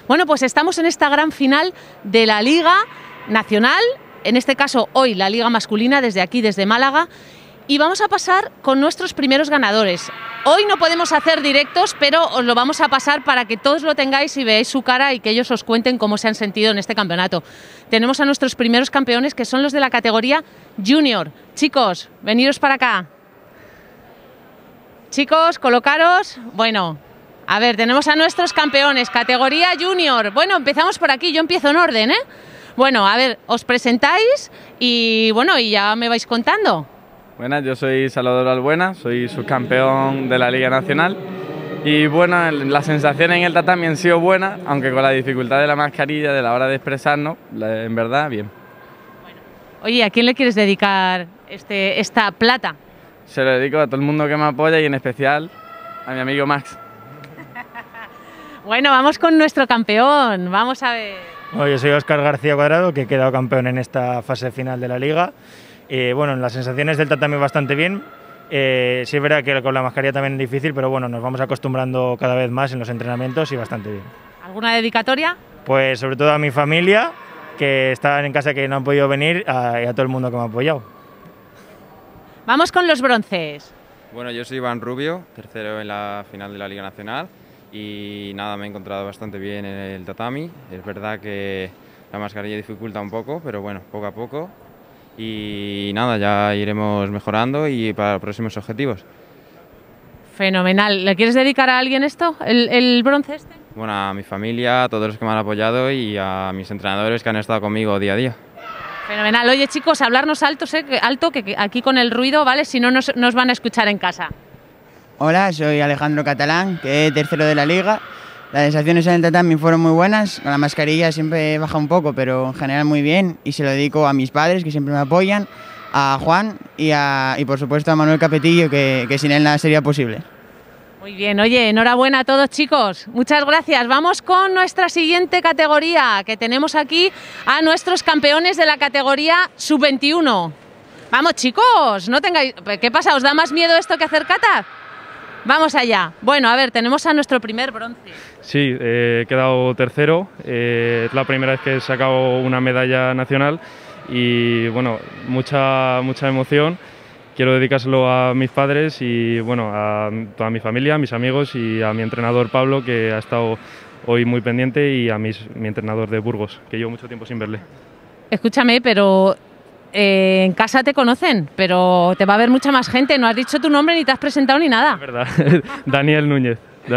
Bueno, pues estamos en esta gran final de la Liga Nacional, en este caso hoy la Liga Masculina, desde aquí, desde Málaga, y vamos a pasar con nuestros primeros ganadores. Hoy no podemos hacer directos, pero os lo vamos a pasar para que todos lo tengáis y veáis su cara y que ellos os cuenten cómo se han sentido en este campeonato. Tenemos a nuestros primeros campeones, que son los de la categoría Junior. Chicos, veniros para acá. Chicos, colocaros. Bueno, a ver, tenemos a nuestros campeones, categoría Junior. Bueno, empezamos por aquí, yo empiezo en orden, ¿eh? Bueno, a ver, os presentáis y bueno, y ya me vais contando. Buenas, yo soy Salvador Albuena, soy subcampeón de la Liga Nacional y bueno, las sensaciones en el tatami han sido buenas, aunque con la dificultad de la mascarilla, de la hora de expresarnos, en verdad, bien. Bueno. Oye, ¿a quién le quieres dedicar esta plata? Se lo dedico a todo el mundo que me apoya y en especial a mi amigo Max. Bueno, vamos con nuestro campeón, vamos a ver. Bueno, yo soy Óscar García Cuadrado, que he quedado campeón en esta fase final de la Liga. Bueno, las sensaciones del tatami bastante bien. Sí es verdad que con la mascarilla también es difícil, pero bueno, nos vamos acostumbrando cada vez más en los entrenamientos y bastante bien. ¿Alguna dedicatoria? Pues sobre todo a mi familia, que están en casa, que no han podido venir, y a todo el mundo que me ha apoyado. Vamos con los bronces. Bueno, yo soy Iván Rubio, tercero en la final de la Liga Nacional y nada, me he encontrado bastante bien en el tatami. Es verdad que la mascarilla dificulta un poco, pero bueno, poco a poco. Y nada, ya iremos mejorando y para los próximos objetivos. Fenomenal. ¿Le quieres dedicar a alguien esto, el bronce este? Bueno, a mi familia, a todos los que me han apoyado y a mis entrenadores que han estado conmigo día a día. Fenomenal. Oye, chicos, hablarnos alto, que aquí con el ruido, ¿vale? Si no, nos van a escuchar en casa. Hola, soy Alejandro Catalán, que es tercero de la Liga. Las sensaciones en el tatami fueron muy buenas, con la mascarilla siempre baja un poco, pero en general muy bien, y se lo dedico a mis padres, que siempre me apoyan, a Juan y por supuesto a Manuel Capetillo, que sin él nada sería posible. Muy bien, oye, enhorabuena a todos, chicos, muchas gracias. Vamos con nuestra siguiente categoría, que tenemos aquí a nuestros campeones de la categoría sub-21. Vamos, chicos, no tengáis... ¿Qué pasa? ¿Os da más miedo esto que hacer kata? Vamos allá. Bueno, a ver, tenemos a nuestro primer bronce. Sí, he quedado tercero. Es la primera vez que he sacado una medalla nacional y bueno, mucha emoción. Quiero dedicárselo a mis padres y bueno, a toda mi familia, a mis amigos y a mi entrenador Pablo, que ha estado hoy muy pendiente, y a mi entrenador de Burgos, que llevo mucho tiempo sin verle. Escúchame, pero... en casa te conocen, pero te va a ver mucha más gente. No has dicho tu nombre ni te has presentado ni nada. Es verdad, Daniel Núñez.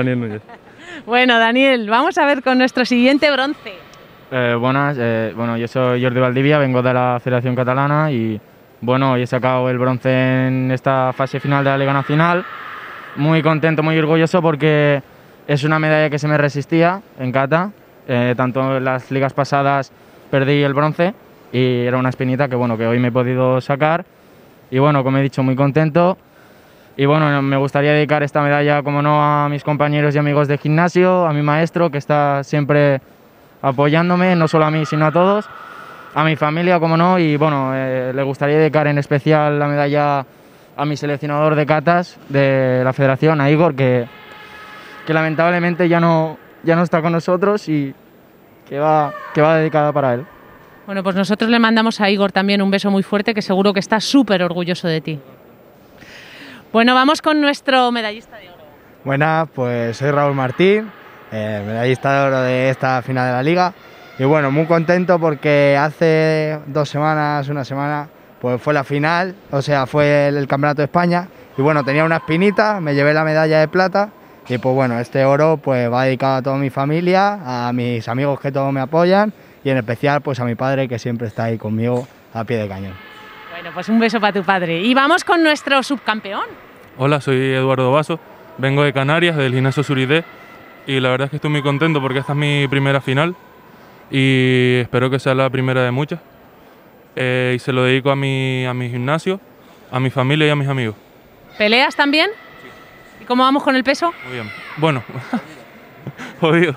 Bueno, Daniel, vamos a ver con nuestro siguiente bronce. Buenas, bueno, yo soy Jordi Valdivia, vengo de la Federación Catalana y bueno, hoy he sacado el bronce en esta fase final de la Liga Nacional. Muy contento, muy orgulloso porque es una medalla que se me resistía en kata. Tanto en las ligas pasadas perdí el bronce y era una espinita que bueno, que hoy me he podido sacar y bueno, como he dicho, muy contento. Y bueno, me gustaría dedicar esta medalla, como no, a mis compañeros y amigos de gimnasio, a mi maestro, que está siempre apoyándome, no solo a mí, sino a todos, a mi familia, como no, y bueno, le gustaría dedicar en especial la medalla a mi seleccionador de katas de la federación, a Igor, que lamentablemente ya no está con nosotros y que va dedicada para él. Bueno, pues nosotros le mandamos a Igor también un beso muy fuerte, que seguro que está súper orgulloso de ti. Bueno, vamos con nuestro medallista de oro. Buenas, pues soy Raúl Martín, medallista de oro de esta final de la Liga. Y bueno, muy contento porque hace una semana, pues fue la final, o sea, fue el Campeonato de España. Y bueno, tenía una espinita, me llevé la medalla de plata. Y pues bueno, este oro pues va dedicado a toda mi familia, a mis amigos que todos me apoyan y en especial pues a mi padre, que siempre está ahí conmigo a pie de cañón. Bueno, pues un beso para tu padre. Y vamos con nuestro subcampeón. Hola, soy Eduardo Vaso, vengo de Canarias, del gimnasio Suridé, y la verdad es que estoy muy contento porque esta es mi primera final y espero que sea la primera de muchas. Y se lo dedico a mi gimnasio, a mi familia y a mis amigos. ¿Peleas también? Sí. ¿Y cómo vamos con el peso? Muy bien. Bueno, jodido.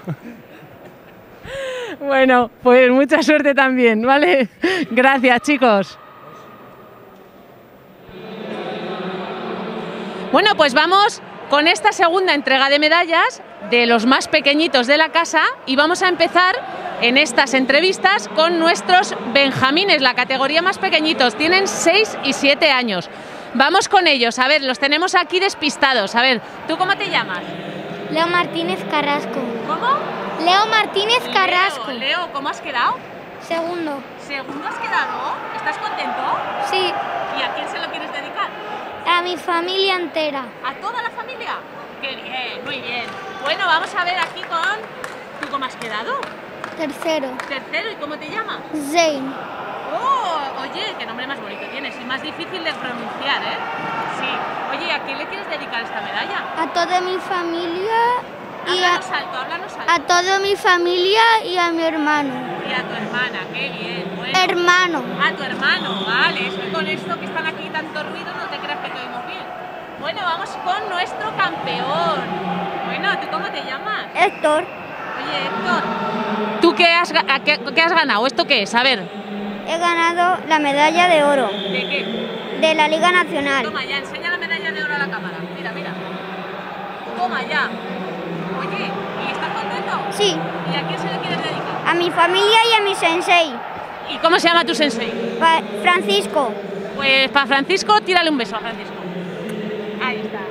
Bueno, pues mucha suerte también, ¿vale? Gracias, chicos. Bueno, pues vamos con esta segunda entrega de medallas de los más pequeñitos de la casa y vamos a empezar en estas entrevistas con nuestros benjamines, la categoría más pequeñitos, tienen 6 y 7 años. Vamos con ellos, a ver, los tenemos aquí despistados. A ver, ¿tú cómo te llamas? Leo Martínez Carrasco. ¿Cómo? Leo Martínez Carrasco. Leo, ¿cómo has quedado? Segundo. ¿Segundo has quedado? ¿Estás contento? Sí. ¿Y a quién se lo quieres dedicar? A mi familia entera. ¿A toda la familia? Qué bien, muy bien. Bueno, vamos a ver aquí con... ¿Tú cómo has quedado? Tercero. Tercero, ¿y cómo te llamas? Zayn. Oh, oye, qué nombre más bonito tienes y más difícil de pronunciar, ¿eh? Sí. Oye, ¿a quién le quieres dedicar esta medalla? A toda mi familia y háblanos alto. a toda mi familia y a mi hermano. Y a tu hermana, qué bien. Bueno. Hermano. A tu hermano, vale. Es que con esto que están aquí tanto ruido no te creas que te oímos bien. Bueno, vamos con nuestro campeón. Bueno, ¿tú cómo te llamas? Héctor. Oye, Héctor, ¿tú qué has ganado? ¿Esto qué es? A ver. He ganado la medalla de oro. ¿De qué? De la Liga Nacional. Toma ya, enseña la medalla de oro a la cámara. Mira, mira. Toma ya. Oye, ¿y estás contento? Sí. ¿Y a quién se le quieres dedicar? A mi familia y a mi sensei. ¿Y cómo se llama tu sensei? Francisco. Pues para Francisco, tírale un beso a Francisco. Ahí está.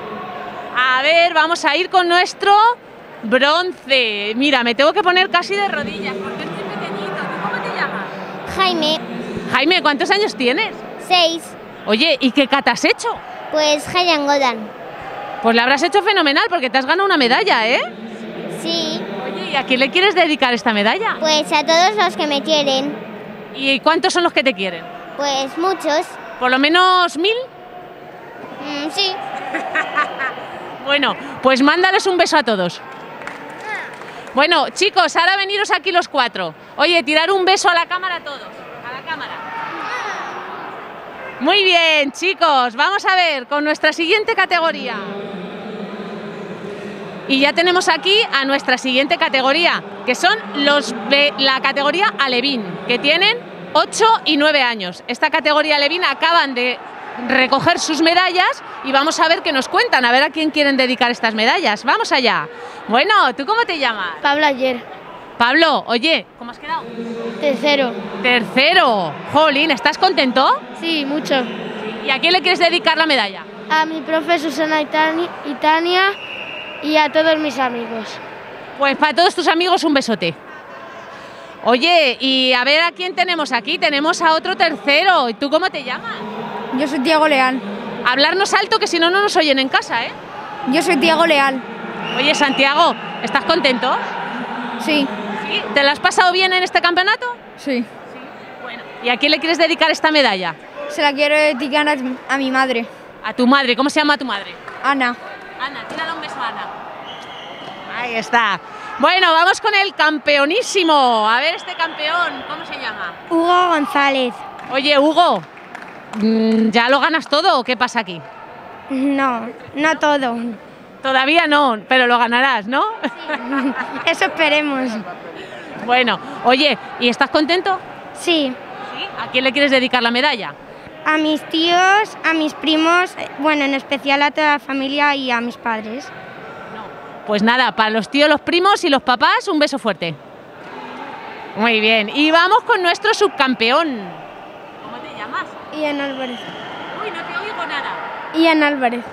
A ver, vamos a ir con nuestro bronce. Mira, me tengo que poner casi de rodillas porque es muy pequeñito. ¿Tú cómo te llamas? Jaime. Jaime, ¿cuántos años tienes? 6. Oye, ¿y qué kata has hecho? Pues Hayan Godan. Pues la habrás hecho fenomenal porque te has ganado una medalla, ¿eh? Sí. Oye, ¿y a quién le quieres dedicar esta medalla? Pues a todos los que me quieren. ¿Y cuántos son los que te quieren? Pues muchos. ¿Por lo menos 1000? Sí. Bueno, pues mándales un beso a todos. Bueno, chicos, ahora veniros aquí los 4. Oye, tirar un beso a la cámara a todos. A la cámara. Muy bien, chicos. Vamos a ver con nuestra siguiente categoría. Y ya tenemos aquí a nuestra siguiente categoría, que son los de la categoría alevín, que tienen 8 y 9 años. Esta categoría alevín acaban de recoger sus medallas y vamos a ver qué nos cuentan, a ver a quién quieren dedicar estas medallas. Vamos allá. Bueno, ¿tú cómo te llamas? Pablo Ayer. Pablo, oye, ¿cómo has quedado? Tercero. Tercero. Jolín, ¿estás contento? Sí, mucho. ¿Y a quién le quieres dedicar la medalla? A mi profe Susana y Tania y a todos mis amigos. Pues para todos tus amigos un besote. Oye, y a ver a quién tenemos aquí. Tenemos a otro tercero. ¿Y tú cómo te llamas? Yo soy Tiago Leal. Hablarnos alto, que si no, no nos oyen en casa, ¿eh? Yo soy Tiago Leal. Oye, Santiago, ¿estás contento? Sí. ¿Sí? ¿Te lo has pasado bien en este campeonato? Sí. Sí. Bueno, ¿y a quién le quieres dedicar esta medalla? Se la quiero dedicar a mi madre. A tu madre. ¿Cómo se llama tu madre? Ana. Ana, tírale un beso a Ana. Ahí está. Bueno, vamos con el campeonísimo. A ver este campeón, ¿cómo se llama? Hugo González. Oye, Hugo, ¿ya lo ganas todo o qué pasa aquí? No, no todo. Todavía no, pero lo ganarás, ¿no? Sí. Eso esperemos. Bueno, oye, ¿y estás contento? Sí. ¿Sí? ¿A quién le quieres dedicar la medalla? A mis tíos, a mis primos, bueno, en especial a toda la familia y a mis padres. Pues nada, para los tíos, los primos y los papás, un beso fuerte. Muy bien, y vamos con nuestro subcampeón. ¿Cómo te llamas? Ian Álvarez. Uy, no te oigo nada. Ian Álvarez.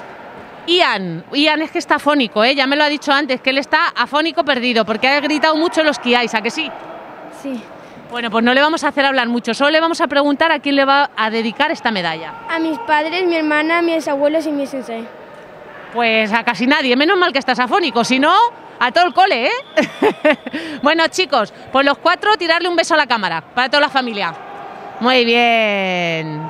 Ian es que está afónico, ¿eh? Ya me lo ha dicho antes, que él está afónico perdido, porque ha gritado mucho los kiais, ¿a que sí? Sí. Bueno, pues no le vamos a hacer hablar mucho, solo le vamos a preguntar a quién le va a dedicar esta medalla. A mis padres, mi hermana, mis abuelos y mi sensei. Pues a casi nadie, menos mal que estás afónico, si no, a todo el cole, ¿eh? Bueno, chicos, pues los 4 tirarle un beso a la cámara, para toda la familia. Muy bien.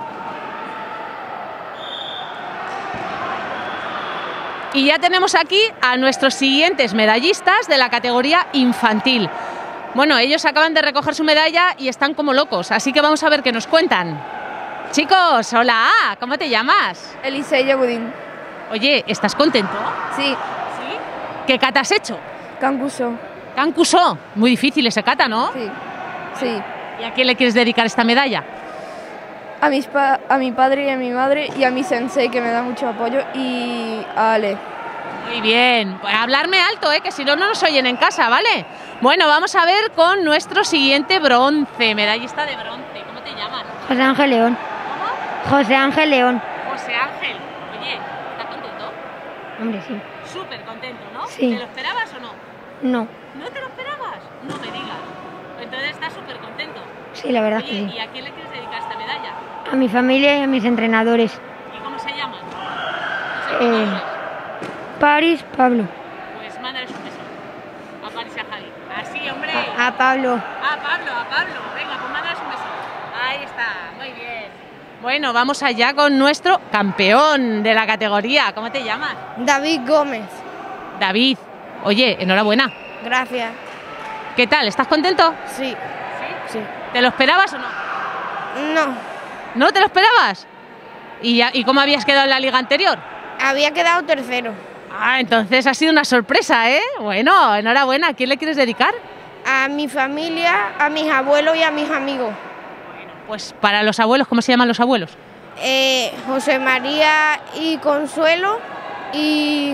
Y ya tenemos aquí a nuestros siguientes medallistas de la categoría infantil. Bueno, ellos acaban de recoger su medalla y están como locos, así que vamos a ver qué nos cuentan. Chicos, hola, ¿cómo te llamas? Elisei Yagudín. Oye, ¿estás contento? Sí. ¿Sí? ¿Qué kata has hecho? Kankuso. Kankuso. Muy difícil ese kata, ¿no? Sí. Sí. ¿Y a quién le quieres dedicar esta medalla? A mi padre y a mi madre y a mi sensei, que me da mucho apoyo, y a Ale. Muy bien, pues hablarme alto, que si no, no nos oyen en casa, ¿vale? Bueno, vamos a ver con nuestro siguiente bronce, medallista de bronce. ¿Cómo te llamas? José Ángel León. ¿Cómo? José Ángel León. José Ángel. Oye, ¿estás contento? Hombre, sí. Súper contento, ¿no? Sí. ¿Te lo esperabas o no? No. ¿No te lo esperabas? No me digas. Entonces estás súper contento. Sí, la verdad Oye, que sí. ¿y a quién le quieres dedicar esta medalla? A mi familia y a mis entrenadores. ¿Y cómo se llaman? ¿Cómo se llaman? París, Pablo. Pues mándales un beso. A París y a Javi. Así, hombre. A Pablo. A Pablo. Venga, pues mándales un beso. Ahí está, muy bien. Bueno, vamos allá con nuestro campeón de la categoría. ¿Cómo te llamas? David Gómez. David. Oye, enhorabuena. Gracias. ¿Qué tal? ¿Estás contento? Sí. Sí. ¿Te lo esperabas o no? No. ¿No te lo esperabas? ¿Y cómo habías quedado en la liga anterior? Había quedado tercero. Ah, entonces ha sido una sorpresa, ¿eh? Bueno, enhorabuena. ¿A quién le quieres dedicar? A mi familia, a mis abuelos y a mis amigos. Pues para los abuelos, ¿cómo se llaman los abuelos? José María y Consuelo y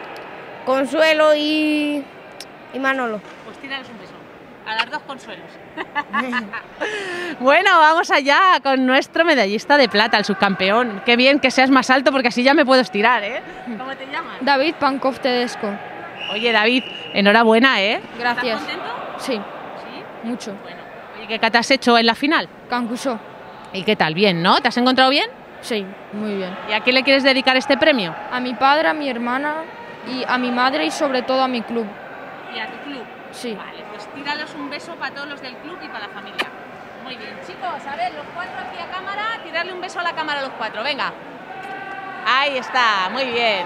Manolo. Pues tírales un beso. A las dos Consuelos. Bueno, vamos allá con nuestro medallista de plata, el subcampeón. Qué bien que seas más alto porque así ya me puedo estirar, ¿eh? ¿Cómo te llamas? David Pankov Tedesco. Oye, David, enhorabuena, ¿eh? Gracias. ¿Estás contento? Sí. ¿Sí? Mucho. Bueno, oye, ¿qué cata has hecho en la final? Cancuso. ¿Y qué tal? ¿Bien, no? ¿Te has encontrado bien? Sí, muy bien. ¿Y a quién le quieres dedicar este premio? A mi padre, a mi hermana y a mi madre y sobre todo a mi club. ¿Y a tu club? Sí. Vale, pues tírales un beso para todos los del club y para la familia. Muy bien, chicos, a ver, los cuatro aquí a cámara, tirarle un beso a la cámara a los cuatro, venga. Ahí está, muy bien.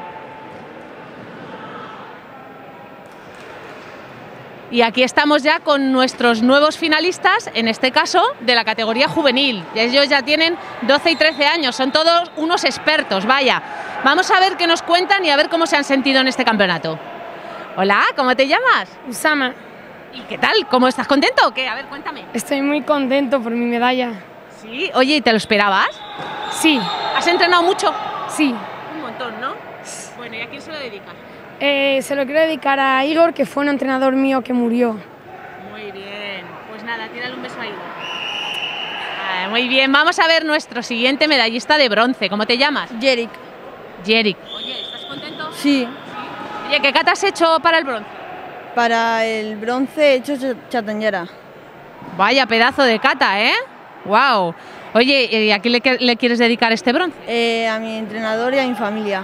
Y aquí estamos ya con nuestros nuevos finalistas, en este caso de la categoría juvenil. Ellos ya tienen 12 y 13 años, son todos unos expertos, vaya. Vamos a ver qué nos cuentan y a ver cómo se han sentido en este campeonato. Hola, ¿cómo te llamas? Usama. ¿Y qué tal? ¿Cómo estás contento o qué? A ver, cuéntame. Estoy muy contento por mi medalla. Sí, oye, ¿y te lo esperabas? Sí. ¿Has entrenado mucho? Sí. Un montón, ¿no? Bueno, ¿y a quién se lo dedicas? Se lo quiero dedicar a Igor, que fue un entrenador mío que murió. Muy bien. Pues nada, tírale un beso a Igor. Muy bien, vamos a ver nuestro siguiente medallista de bronce. ¿Cómo te llamas? Jerick. Jerick. Oye, ¿estás contento? Sí. Oye, ¿qué cata has hecho para el bronce? Para el bronce he hecho chatañera. Vaya pedazo de cata, ¿eh? ¡Wow! Oye, ¿y a quién le quieres dedicar este bronce? A mi entrenador y a mi familia.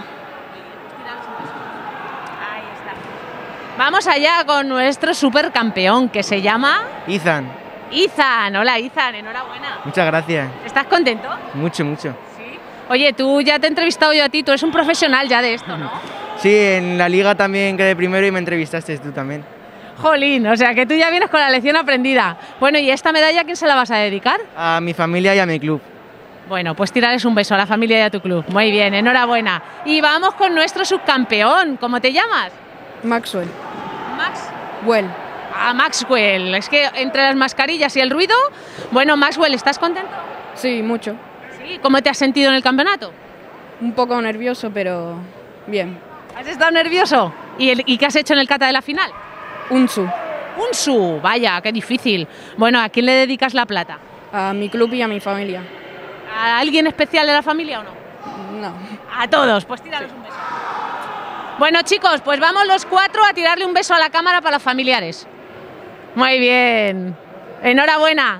Vamos allá con nuestro supercampeón que se llama... Izan. Izan, hola Izan, enhorabuena. Muchas gracias. ¿Estás contento? Mucho, mucho. Sí. Oye, tú ya te he entrevistado yo a ti, tú eres un profesional ya de esto, ¿no? Sí, en la liga también quedé primero y me entrevistaste tú también. Jolín, o sea que tú ya vienes con la lección aprendida. Bueno, ¿y esta medalla a quién se la vas a dedicar? A mi familia y a mi club. Bueno, pues tirarles un beso a la familia y a tu club. Muy bien, enhorabuena. Y vamos con nuestro subcampeón. ¿Cómo te llamas? Maxwell. Maxwell. Ah, Maxwell. Es que entre las mascarillas y el ruido... Bueno, Maxwell, ¿estás contento? Sí, mucho. Sí. ¿Cómo te has sentido en el campeonato? Un poco nervioso, pero bien. ¿Has estado nervioso? ¿Y qué has hecho en el kata de la final? Unsu. Unsu, vaya, qué difícil. Bueno, ¿a quién le dedicas la plata? A mi club y a mi familia. ¿A alguien especial de la familia o no? No. A todos, pues tírales un beso. Bueno, chicos, pues vamos los cuatro a tirarle un beso a la cámara para los familiares. Muy bien. Enhorabuena.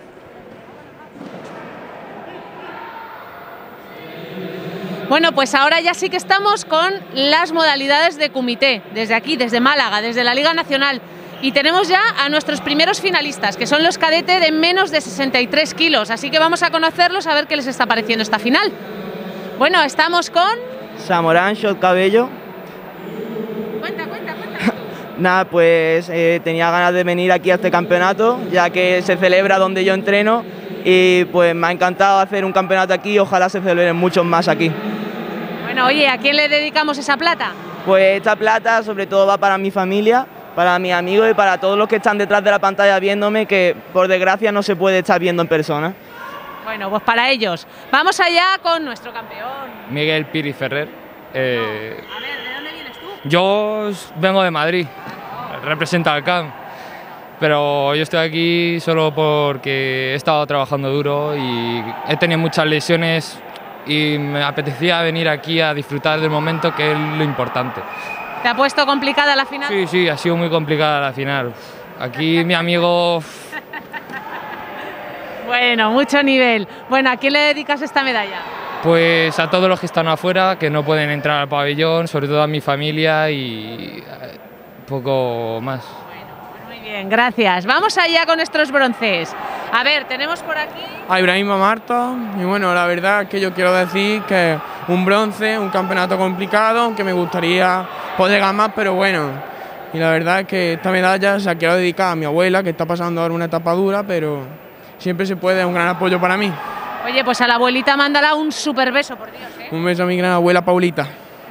Bueno, pues ahora ya sí que estamos con las modalidades de kumité, desde aquí, desde Málaga, desde la Liga Nacional. Y tenemos ya a nuestros primeros finalistas, que son los cadetes de menos de 63 kilos. Así que vamos a conocerlos, a ver qué les está pareciendo esta final. Bueno, estamos con... Samorán Shot Cabello. Cuenta. Nada, pues tenía ganas de venir aquí a este campeonato, ya que se celebra donde yo entreno. Y pues me ha encantado hacer un campeonato aquí, ojalá se celebren muchos más aquí. Bueno, oye, ¿a quién le dedicamos esa plata? Pues esta plata sobre todo va para mi familia, para mis amigos y para todos los que están detrás de la pantalla viéndome, que por desgracia no se puede estar viendo en persona. Bueno, pues para ellos. Vamos allá con nuestro campeón. Miguel Piri Ferrer. A ver, ¿de dónde vienes Yo vengo de Madrid, represento al CAM, pero yo estoy aquí solo porque he estado trabajando duro y he tenido muchas lesiones y me apetecía venir aquí a disfrutar del momento, que es lo importante. ¿Te ha puesto complicada la final? Sí, sí, ha sido muy complicada la final. Aquí mi amigo... Bueno, mucho nivel. Bueno, ¿a quién le dedicas esta medalla? Pues a todos los que están afuera, que no pueden entrar al pabellón, sobre todo a mi familia y poco más. Muy bien, gracias. Vamos allá con nuestros bronces. A ver, tenemos por aquí... A Ibrahim Marta, y bueno, la verdad es que yo quiero decir que un bronce, un campeonato complicado, aunque me gustaría poder ganar más, pero bueno. Y la verdad es que esta medalla se la quiero dedicar a mi abuela, que está pasando ahora una etapa dura, pero siempre se puede, es un gran apoyo para mí. Oye, pues a la abuelita mándala un súper beso, por Dios, ¿eh? Un beso a mi gran abuela Paulita.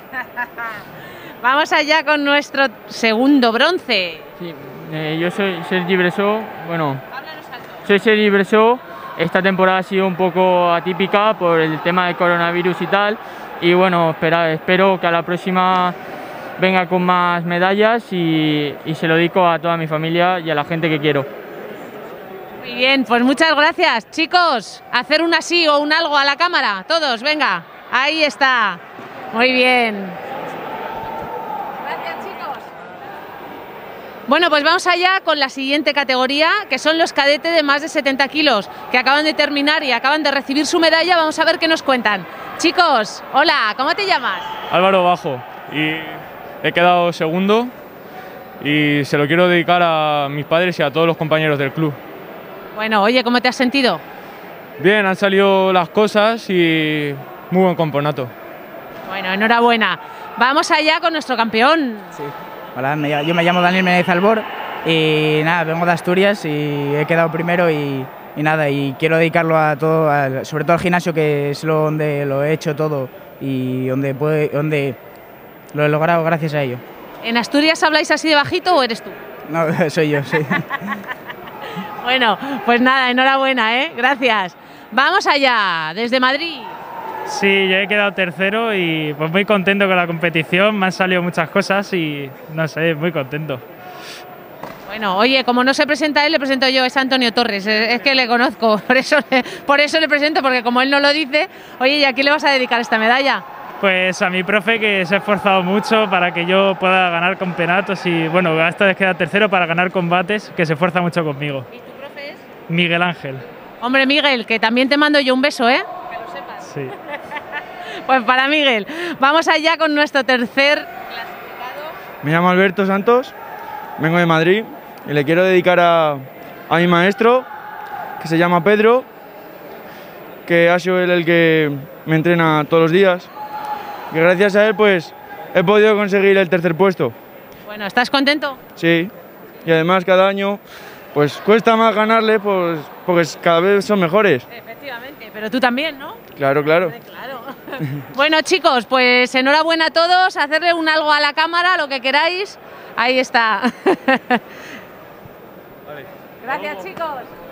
Vamos allá con nuestro segundo bronce. Sí, yo soy Sergi Bressó. Bueno, soy Sergi Bressó. Esta temporada ha sido un poco atípica por el tema del coronavirus y tal. Y bueno, espero que a la próxima venga con más medallas y se lo dedico a toda mi familia y a la gente que quiero. Muy bien, pues muchas gracias. Chicos, hacer un así o un algo a la cámara. Todos, venga. Ahí está. Muy bien. Gracias, chicos. Bueno, pues vamos allá con la siguiente categoría, que son los cadetes de más de 70 kilos, que acaban de terminar y acaban de recibir su medalla. Vamos a ver qué nos cuentan. Chicos, hola, ¿cómo te llamas? Álvaro Bajo, y he quedado segundo y se lo quiero dedicar a mis padres y a todos los compañeros del club. Bueno, oye, ¿cómo te has sentido? Bien, han salido las cosas y muy buen campeonato. Bueno, enhorabuena. Vamos allá con nuestro campeón. Sí. Hola, yo me llamo Daniel Menéndez Albor y nada, vengo de Asturias y he quedado primero y nada, y quiero dedicarlo a todo, sobre todo al gimnasio, que es donde lo he hecho todo y donde lo he logrado gracias a ello. ¿En Asturias habláis así de bajito o eres tú? No, soy yo, sí. Bueno, pues nada, enhorabuena, ¿eh? Gracias. Vamos allá, desde Madrid. Sí, yo he quedado tercero y pues muy contento con la competición, me han salido muchas cosas y no sé, muy contento. Bueno, oye, como no se presenta él, le presento yo, es Antonio Torres, es que le conozco, por eso le presento, porque como él no lo dice. Oye, ¿y a quién le vas a dedicar esta medalla? Pues a mi profe, que se ha esforzado mucho para que yo pueda ganar campeonatos y bueno, esta vez queda tercero para ganar combates, que se esfuerza mucho conmigo. ¿Y tu profe es? Miguel Ángel. Hombre, Miguel, que también te mando yo un beso, ¿eh? Que lo sepas. Sí. Pues para Miguel. Vamos allá con nuestro tercer clasificado. Me llamo Alberto Santos, vengo de Madrid y le quiero dedicar a mi maestro, que se llama Pedro, que ha sido él el que me entrena todos los días. Y gracias a él pues he podido conseguir el tercer puesto. Bueno, ¿estás contento? Sí, y además cada año pues cuesta más ganarle, pues porque cada vez son mejores. Efectivamente, pero tú también, ¿no? Claro, claro. Claro. Bueno, chicos, pues enhorabuena a todos, hacerle un algo a la cámara, lo que queráis. Ahí está. Gracias, chicos.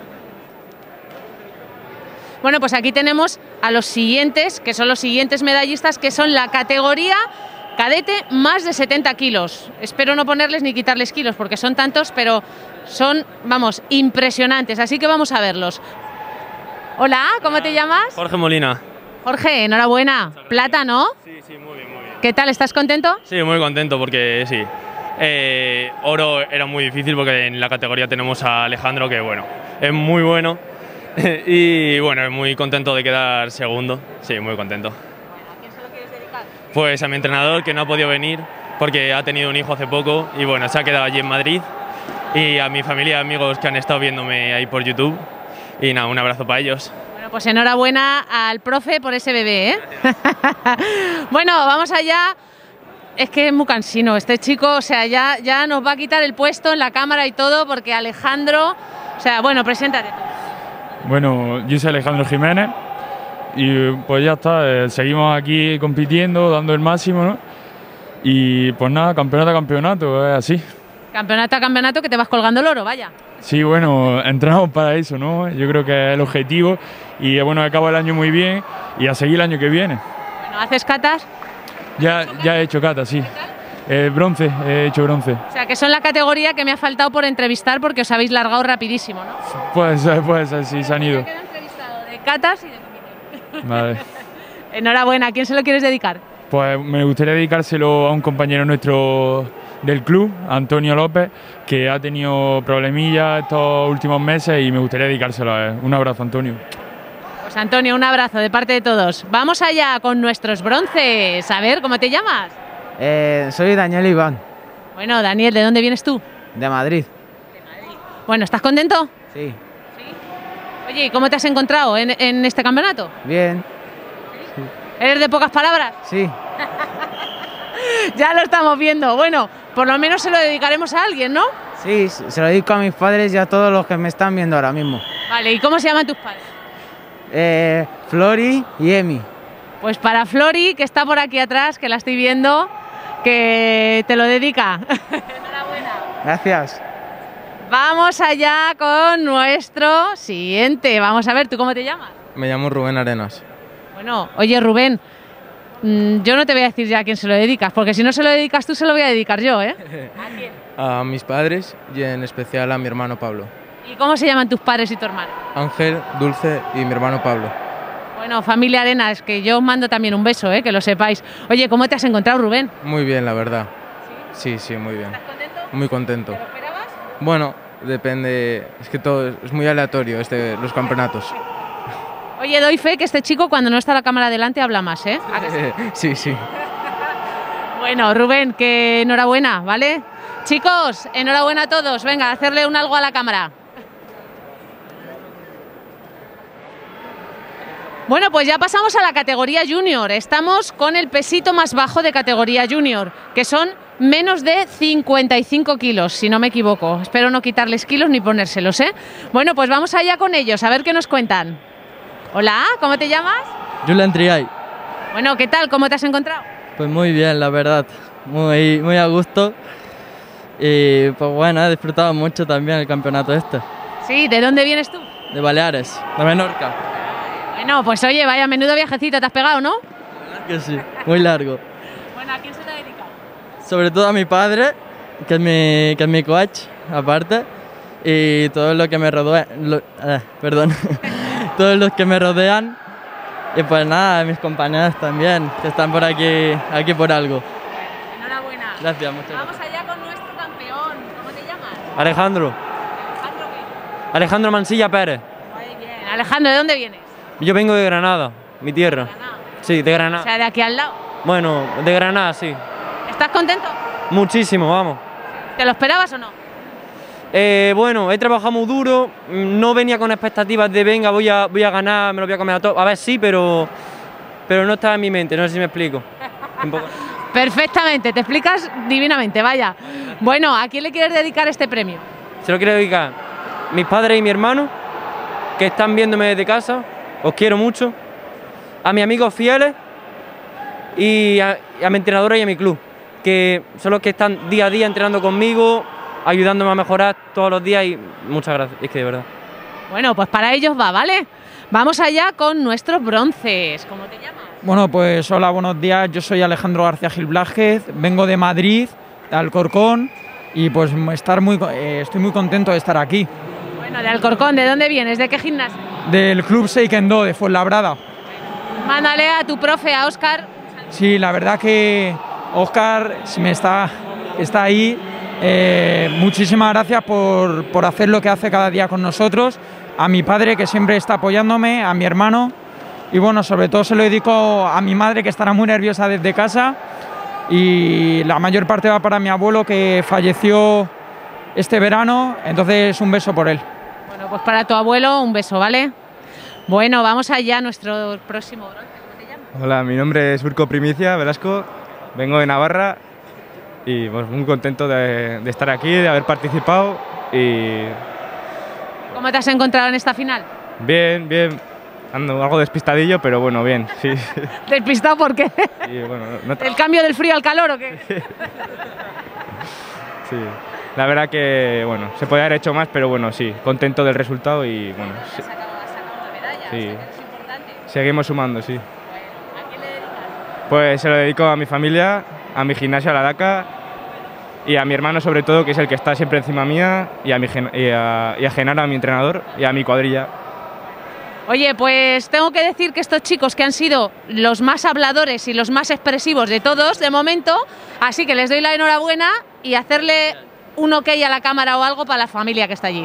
Bueno, pues aquí tenemos a los siguientes, que son los siguientes medallistas, que son la categoría cadete más de 70 kilos. Espero no ponerles ni quitarles kilos, porque son tantos, pero son, vamos, impresionantes. Así que vamos a verlos. Hola, ¿cómo te llamas? Jorge Molina. Jorge, enhorabuena. Plata, ¿no? Sí, muy bien, muy bien. ¿Qué tal? ¿Estás contento? Sí, muy contento porque sí. Oro era muy difícil porque en la categoría tenemos a Alejandro, que bueno, es muy bueno. Y bueno, muy contento de quedar segundo. Sí, muy contento. ¿A quién se lo quieres dedicar? Pues a mi entrenador, que no ha podido venir porque ha tenido un hijo hace poco y bueno, se ha quedado allí en Madrid. Y a mi familia y amigos que han estado viéndome ahí por YouTube. Y nada, un abrazo para ellos. Bueno, pues enhorabuena al profe por ese bebé, ¿eh? Bueno, vamos allá. Es que es muy cansino este chico, o sea, ya nos va a quitar el puesto en la cámara y todo, porque Alejandro, o sea, bueno, preséntate tú. Bueno, yo soy Alejandro Jiménez y pues ya está, seguimos aquí compitiendo, dando el máximo, ¿no? Y pues nada, campeonato a campeonato, es así. Campeonato a campeonato, que te vas colgando el oro, vaya. Sí, bueno, entrenamos para eso, ¿no? Yo creo que es el objetivo y bueno, acabo el año muy bien y a seguir el año que viene. Bueno, ¿haces catas? Ya he hecho cata, sí. Bronce, he hecho bronce. O sea, que son la categoría que me ha faltado por entrevistar porque os habéis largado rapidísimo, ¿no? Puede ser, sí, se han ido. Me quedo entrevistado de catas y de comité. Vale. Enhorabuena, ¿a quién se lo quieres dedicar? Pues me gustaría dedicárselo a un compañero nuestro del club, Antonio López, que ha tenido problemillas estos últimos meses y me gustaría dedicárselo a él. Un abrazo, Antonio. Pues Antonio, un abrazo de parte de todos. Vamos allá con nuestros bronces. A ver, ¿cómo te llamas? Soy Daniel Iván. Bueno, Daniel, ¿de dónde vienes tú? De Madrid. Bueno, ¿estás contento? Sí. Oye, ¿y cómo te has encontrado en este campeonato? Bien. ¿Eres de pocas palabras? Sí. Ya lo estamos viendo. Bueno, por lo menos se lo dedicaremos a alguien, ¿no? Sí, se lo dedico a mis padres y a todos los que me están viendo ahora mismo. Vale, ¿y cómo se llaman tus padres? Flori y Emi. Pues para Flori, que está por aquí atrás, que la estoy viendo, que te lo dedica. Enhorabuena. Gracias. Vamos allá con nuestro siguiente. Vamos a ver, ¿tú cómo te llamas? Me llamo Rubén Arenas. Bueno, oye Rubén, yo no te voy a decir ya a quién se lo dedicas, porque si no se lo dedicas tú, se lo voy a dedicar yo, ¿eh? ¿A quién? A mis padres y en especial a mi hermano Pablo. ¿Y cómo se llaman tus padres y tu hermano? Ángel, Dulce y mi hermano Pablo. Bueno, familia Arenas, que yo os mando también un beso, que lo sepáis. Oye, ¿cómo te has encontrado, Rubén? Muy bien, la verdad. Sí, muy bien. ¿Estás contento? Muy contento. ¿Te lo esperabas? Bueno, depende, es que todo es muy aleatorio los campeonatos. Oye, doy fe que este chico cuando no está la cámara delante habla más, ¿eh? ¿A que sí? Sí. Bueno, Rubén, que enhorabuena, ¿vale? Chicos, enhorabuena a todos. Venga, hacerle un algo a la cámara. Bueno, pues ya pasamos a la categoría junior. Estamos con el pesito más bajo de categoría junior, que son menos de 55 kilos, si no me equivoco. Espero no quitarles kilos ni ponérselos, ¿eh? Bueno, pues vamos allá con ellos, a ver qué nos cuentan. Hola, ¿cómo te llamas? Julián Triay. Bueno, ¿qué tal? ¿Cómo te has encontrado? Pues muy bien, la verdad. Muy a gusto. Y pues bueno, he disfrutado mucho también el campeonato este. Sí, ¿de dónde vienes tú? De Baleares, de Menorca. Bueno, pues oye, vaya menudo viajecito te has pegado, ¿no? Que sí, muy largo. Bueno, ¿a quién se te dedica? Sobre todo a mi padre, que es mi coach, aparte, y todos los que me rodean, todos los que me rodean, y pues nada, mis compañeros también, que están por aquí por algo. Enhorabuena. Gracias, muchas gracias. Vamos allá con nuestro campeón. ¿Cómo te llamas? Alejandro. ¿Alejandro qué? Alejandro Mansilla Pérez. Muy bien. Alejandro, ¿de dónde vienes? Yo vengo de Granada, mi tierra. ¿Granada? Sí, de Granada. O sea, de aquí al lado. Bueno, de Granada, sí. ¿Estás contento? Muchísimo, vamos. ¿Te lo esperabas o no? Bueno, he trabajado muy duro, no venía con expectativas de venga, voy a ganar, me lo voy a comer a todo. A ver, sí, pero no estaba en mi mente, no sé si me explico. Un poco. Perfectamente, te explicas divinamente, vaya. Bueno, ¿a quién le quieres dedicar este premio? Se lo quiero dedicar a mis padres y mi hermano, que están viéndome desde casa, os quiero mucho, a mis amigos fieles y a mi entrenadora y a mi club, que son los que están día a día entrenando conmigo, ayudándome a mejorar todos los días y muchas gracias, es que de verdad. Bueno, pues para ellos va, ¿vale? Vamos allá con nuestros bronces. ¿Cómo te llamas? Bueno, pues hola, buenos días. Yo soy Alejandro García Gil Blázquez, vengo de Madrid, de Alcorcón, y pues estoy muy contento de estar aquí. Bueno, de Alcorcón, ¿de dónde vienes? ¿De qué gimnasio? Del Club Seikendo de Fuenlabrada. Mándale a tu profe, a Óscar. Sí, la verdad que Óscar está ahí. Muchísimas gracias por hacer lo que hace cada día con nosotros, a mi padre que siempre está apoyándome, a mi hermano y bueno, sobre todo se lo dedico a mi madre que estará muy nerviosa desde casa y la mayor parte va para mi abuelo que falleció este verano, entonces un beso por él. Bueno, pues para tu abuelo un beso, ¿vale? Bueno, vamos allá a nuestro próximo bronce. ¿Cómo te llamas? Hola, mi nombre es Urco Primicia Velasco, vengo de Navarra. Y pues, muy contento de estar aquí, de haber participado y... ¿Cómo te has encontrado en esta final? Bien, ando algo despistadillo, pero bueno, bien, sí. ¿Despistado por qué? Y, bueno, no ¿El cambio del frío al calor o qué? Sí, la verdad que bueno, se podía haber hecho más, pero bueno, sí, contento del resultado y bueno... Has sacado una medalla, sí. O sea, que es importante. Seguimos sumando, sí. Bueno, ¿a quién le dedicas? Pues se lo dedico a mi familia, a mi gimnasio, a la DACA, y a mi hermano sobre todo, que es el que está siempre encima mía, y a Genaro, a mi entrenador, y a mi cuadrilla. Oye, pues tengo que decir que estos chicos que han sido los más habladores y los más expresivos de todos, de momento, así que les doy la enhorabuena y hacerle un ok a la cámara o algo para la familia que está allí.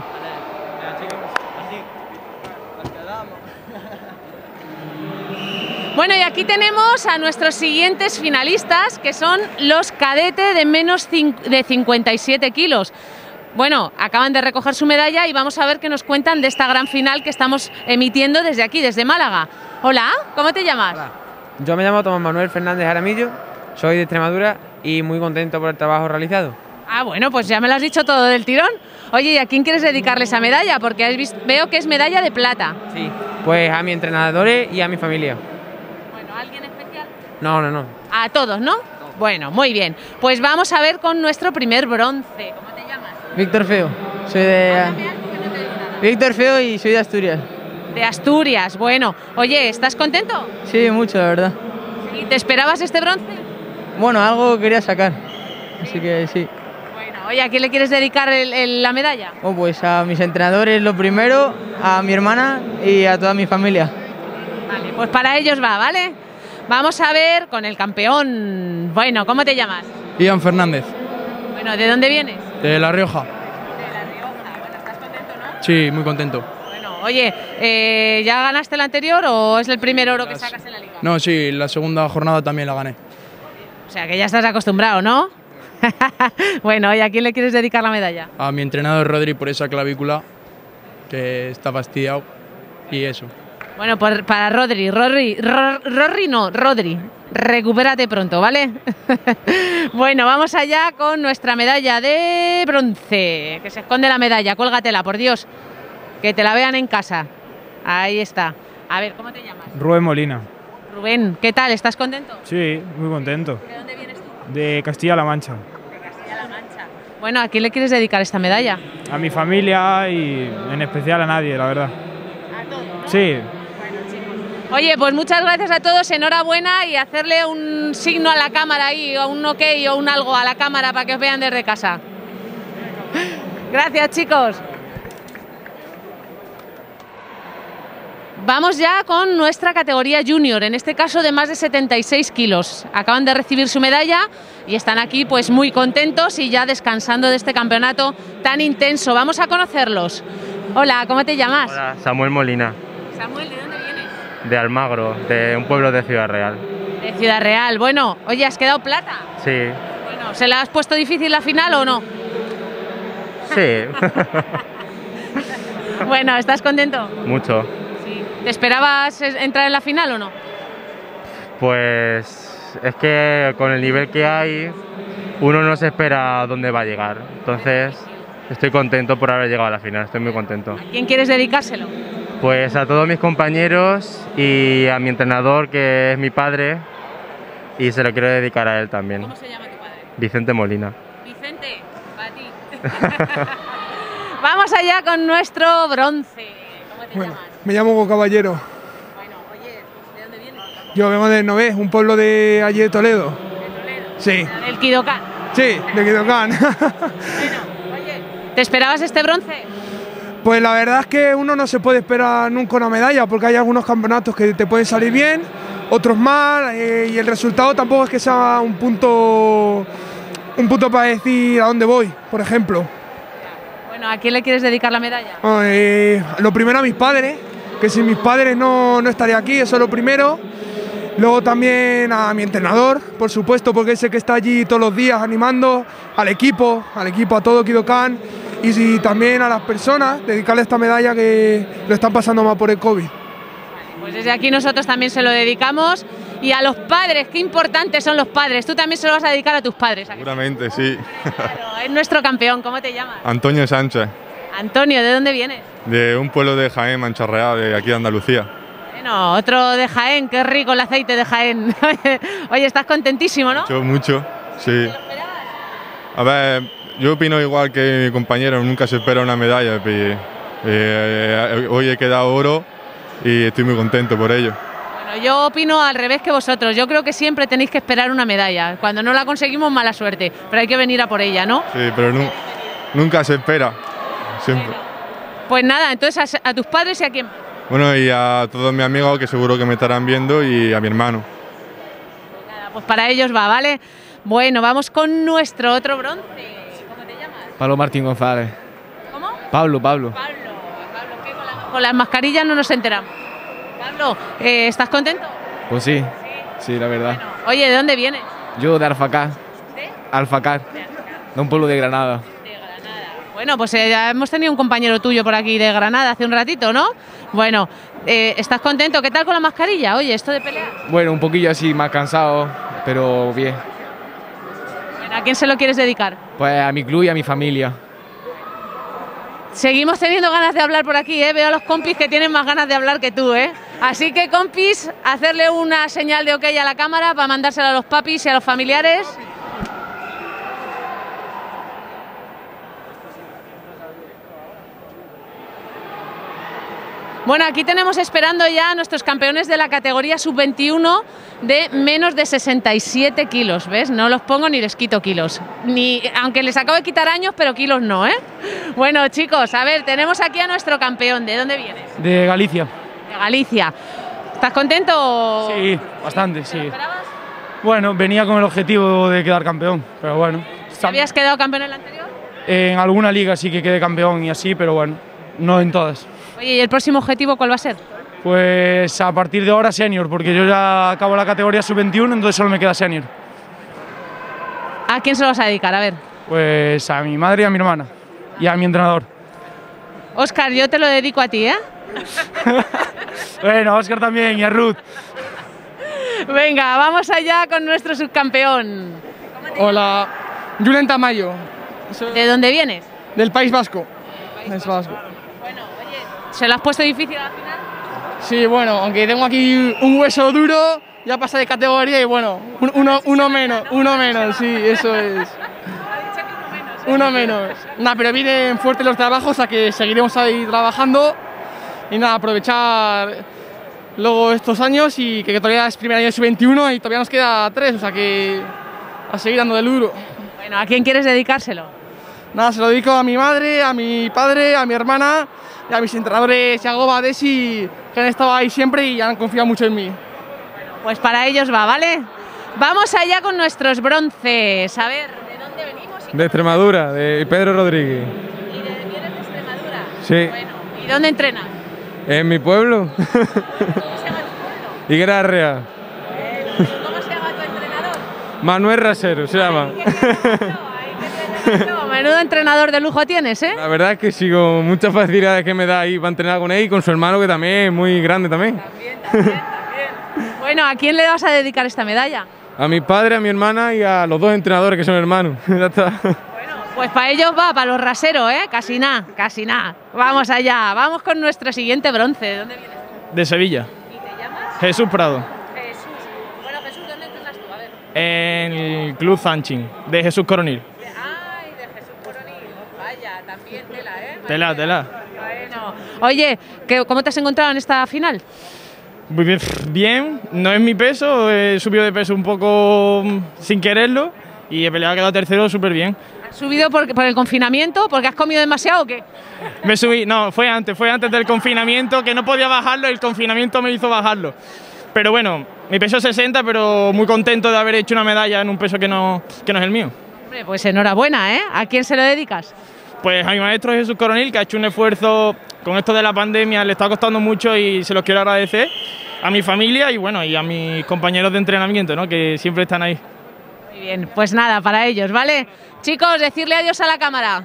Bueno, y aquí tenemos a nuestros siguientes finalistas, que son los cadetes de menos de 57 kilos. Bueno, acaban de recoger su medalla y vamos a ver qué nos cuentan de esta gran final que estamos emitiendo desde aquí, desde Málaga. Hola, ¿cómo te llamas? Hola. Yo me llamo Tomás Manuel Fernández Jaramillo, soy de Extremadura y muy contento por el trabajo realizado. Ah, bueno, pues ya me lo has dicho todo del tirón. Oye, ¿y a quién quieres dedicarle esa medalla? Porque veo que es medalla de plata. Sí, pues a mis entrenadores y a mi familia. Bueno, ¿alguien especial? No. A todos, ¿no? Bueno, muy bien. Pues vamos a ver con nuestro primer bronce. ¿Cómo te llamas? Víctor Feo, soy de... Víctor Feo y soy de Asturias. De Asturias, bueno. Oye, ¿estás contento? Sí, mucho, la verdad. ¿Y te esperabas este bronce? Bueno, algo quería sacar, así que sí. Bueno, oye, ¿a quién le quieres dedicar la medalla? Oh, pues a mis entrenadores lo primero, a mi hermana y a toda mi familia. Vale, pues para ellos va, ¿vale? Vamos a ver con el campeón. Bueno, ¿cómo te llamas? Ian Fernández. Bueno, ¿de dónde vienes? De La Rioja. De La Rioja. Bueno, ¿estás contento, no? Sí, muy contento. Bueno, oye, ¿ya ganaste el anterior o es el primer oro que sacas en la liga? No, sí, la segunda jornada también la gané. O sea, que ya estás acostumbrado, ¿no? Bueno, ¿y a quién le quieres dedicar la medalla? A mi entrenador Rodri por esa clavícula, que está fastidiado, y eso. Bueno, para Rodri, recupérate pronto, ¿vale? Bueno, vamos allá con nuestra medalla de bronce, que se esconde la medalla, cuélgatela, por Dios, que te la vean en casa. Ahí está. A ver, ¿cómo te llamas? Rubén Molina. Rubén, ¿qué tal? ¿Estás contento? Sí, muy contento. ¿De dónde vienes tú? De Castilla-La Mancha. De Castilla-La Mancha. Bueno, ¿a quién le quieres dedicar esta medalla? A mi familia y en especial a nadie, la verdad. ¿A todos? Sí. Oye, pues muchas gracias a todos, enhorabuena y hacerle un signo a la cámara ahí, o un ok o un algo a la cámara para que os vean desde casa. Gracias, chicos. Vamos ya con nuestra categoría junior, en este caso de más de 76 kilos. Acaban de recibir su medalla y están aquí pues muy contentos y ya descansando de este campeonato tan intenso. Vamos a conocerlos. Hola, ¿cómo te llamas? Hola, Samuel Molina. Samuel, ¿de dónde vienes? De Almagro, de un pueblo de Ciudad Real. De Ciudad Real. Bueno, oye, ¿has quedado plata? Sí. Bueno, ¿se la has puesto difícil la final o no? Sí. Bueno, ¿estás contento? Mucho. Sí. ¿Te esperabas entrar en la final o no? Pues es que con el nivel que hay, uno no se espera dónde va a llegar. Entonces, estoy contento por haber llegado a la final, estoy muy contento. ¿A quién quieres dedicárselo? Pues a todos mis compañeros y a mi entrenador, que es mi padre, y se lo quiero dedicar a él también. ¿Cómo se llama tu padre? Vicente Molina. Vicente, para ti. Vamos allá con nuestro bronce. ¿Cómo te llamas? Me llamo Hugo Caballero. Bueno, oye, ¿de dónde vienes? Yo vengo de Nové, un pueblo de allí de Toledo. ¿De Toledo? Sí. ¿Del Kidokan? Sí, de Kidokan. ¿Te esperabas este bronce? Pues la verdad es que uno no se puede esperar nunca una medalla, porque hay algunos campeonatos que te pueden salir bien, otros mal, y el resultado tampoco es que sea un punto para decir a dónde voy, por ejemplo. Bueno, ¿a quién le quieres dedicar la medalla? Lo primero a mis padres, que sin mis padres no estaría aquí, eso es lo primero. Luego también a mi entrenador, por supuesto, porque es el que está allí todos los días animando, al equipo, a todo Kidokan, y también a las personas, dedicarle esta medalla que lo están pasando mal por el COVID. Pues desde aquí nosotros también se lo dedicamos. Y a los padres, qué importantes son los padres. Tú también se lo vas a dedicar a tus padres. Seguramente, sí. Claro, es nuestro campeón. ¿Cómo te llamas? Antonio Sánchez. Antonio, ¿de dónde vienes? De un pueblo de Jaén, Mancha Real, de aquí de Andalucía. Bueno, otro de Jaén, qué rico el aceite de Jaén. Oye, estás contentísimo, ¿no? Mucho, sí. A ver, yo opino igual que mi compañero, nunca se espera una medalla. Hoy he quedado oro y estoy muy contento por ello. Bueno, yo opino al revés que vosotros. Yo creo que siempre tenéis que esperar una medalla. Cuando no la conseguimos, mala suerte. Pero hay que venir a por ella, ¿no? Sí, pero nunca se espera. Siempre. Pues nada, entonces a tus padres y a quién. Bueno, y a todos mis amigos que seguro que me estarán viendo y a mi hermano. Nada, pues para ellos va, ¿vale? Bueno, vamos con nuestro otro bronce. ¿Cómo te llamas? Pablo Martín González. ¿Cómo? Pablo. Pablo, ¿qué con las mascarillas no nos enteramos? Pablo, ¿estás contento? Pues sí, sí, la verdad. Oye, ¿de dónde vienes? Yo de Alfacar. ¿De? Alfacar. De un pueblo de Granada. Bueno, pues ya hemos tenido un compañero tuyo por aquí de Granada hace un ratito, ¿no? Bueno, ¿estás contento? ¿Qué tal con la mascarilla? Oye, esto de pelear. Bueno, un poquillo así, más cansado, pero bien. Bueno, ¿a quién se lo quieres dedicar? Pues a mi club y a mi familia. Seguimos teniendo ganas de hablar por aquí, ¿eh? Veo a los compis que tienen más ganas de hablar que tú, ¿eh? Así que, compis, hacerle una señal de ok a la cámara para mandársela a los papis y a los familiares. Bueno, aquí tenemos esperando ya a nuestros campeones de la categoría sub-21 de menos de 67 kilos, ¿ves? No los pongo ni les quito kilos, ni aunque les acabo de quitar años, pero kilos no, ¿eh? Bueno, chicos, a ver, tenemos aquí a nuestro campeón. ¿De dónde vienes? De Galicia. De Galicia. ¿Estás contento? Sí, bastante, sí. Bueno, venía con el objetivo de quedar campeón, pero bueno. ¿Habías quedado campeón en la anterior? En alguna liga sí que quedé campeón y así, pero bueno, no en todas. Oye, ¿y el próximo objetivo cuál va a ser? Pues a partir de ahora senior, porque yo ya acabo la categoría sub-21, entonces solo me queda senior. ¿A quién se lo vas a dedicar? A ver. Pues a mi madre y a mi hermana, y a mi entrenador. Óscar, yo te lo dedico a ti, ¿eh? Bueno, a Óscar también y a Ruth. Venga, vamos allá con nuestro subcampeón. Hola, Julen Tamayo. ¿De dónde vienes? Del País Vasco. País Vasco. ¿Se lo has puesto difícil al final? Sí, bueno, aunque tengo aquí un hueso duro, ya pasa de categoría y bueno, uno menos, sí, eso es. Uno menos. Nada, pero vienen fuertes los trabajos, o sea que seguiremos ahí trabajando y nada, aprovechar luego estos años y que todavía es primer año de sub-21 y todavía nos queda 3, o sea que a seguir dando del duro. Bueno, ¿a quién quieres dedicárselo? Nada, se lo dedico a mi madre, a mi padre, a mi hermana y a mis entrenadores Yagoba, Desi, que han estado ahí siempre y han confiado mucho en mí. Pues para ellos va, ¿vale? Vamos allá con nuestros bronces. A ver, ¿de dónde venimos? De Extremadura, de Pedro Rodríguez. ¿Y vienes de Extremadura? Sí. Bueno, ¿y dónde entrenas? En mi pueblo. ¿Cómo se llama tu pueblo? Igrarrea. ¿Cómo se llama tu entrenador? Manuel Rasero se llama. Menudo entrenador de lujo tienes, ¿eh? La verdad es que sí, con muchas facilidades que me da ahí para entrenar con él y con su hermano que también es muy grande también. También. Bueno, ¿a quién le vas a dedicar esta medalla? A mi padre, a mi hermana y a los dos entrenadores que son hermanos. Ya está. Pues para ellos va, para los raseros, ¿eh? Casi nada, casi nada. Vamos allá, vamos con nuestro siguiente bronce. ¿De dónde vienes? De Sevilla. ¿Y te llamas? Jesús Prado. Jesús. Bueno, Jesús, ¿dónde entrenas tú? A ver. En el Club Zanchin, de Jesús Coronil. Ay, de Jesús Coronil. Vaya, también tela, ¿eh? Tela. Bueno. Oye, ¿cómo te has encontrado en esta final? Muy bien, no es mi peso, he subido de peso un poco sin quererlo y he peleado, he quedado tercero súper bien. ¿Has subido por el confinamiento? ¿Porque has comido demasiado o qué? Me subí, no, fue antes del confinamiento, que no podía bajarlo, el confinamiento me hizo bajarlo. Pero bueno, mi peso es 60, pero muy contento de haber hecho una medalla en un peso que no es el mío. Hombre, pues enhorabuena, ¿eh? ¿A quién se lo dedicas? Pues a mi maestro Jesús Coronil, que ha hecho un esfuerzo con esto de la pandemia, le está costando mucho y se los quiero agradecer. A mi familia y bueno, y a mis compañeros de entrenamiento, ¿no? Que siempre están ahí. Muy bien, pues nada, para ellos, ¿vale? Chicos, decirle adiós a la cámara.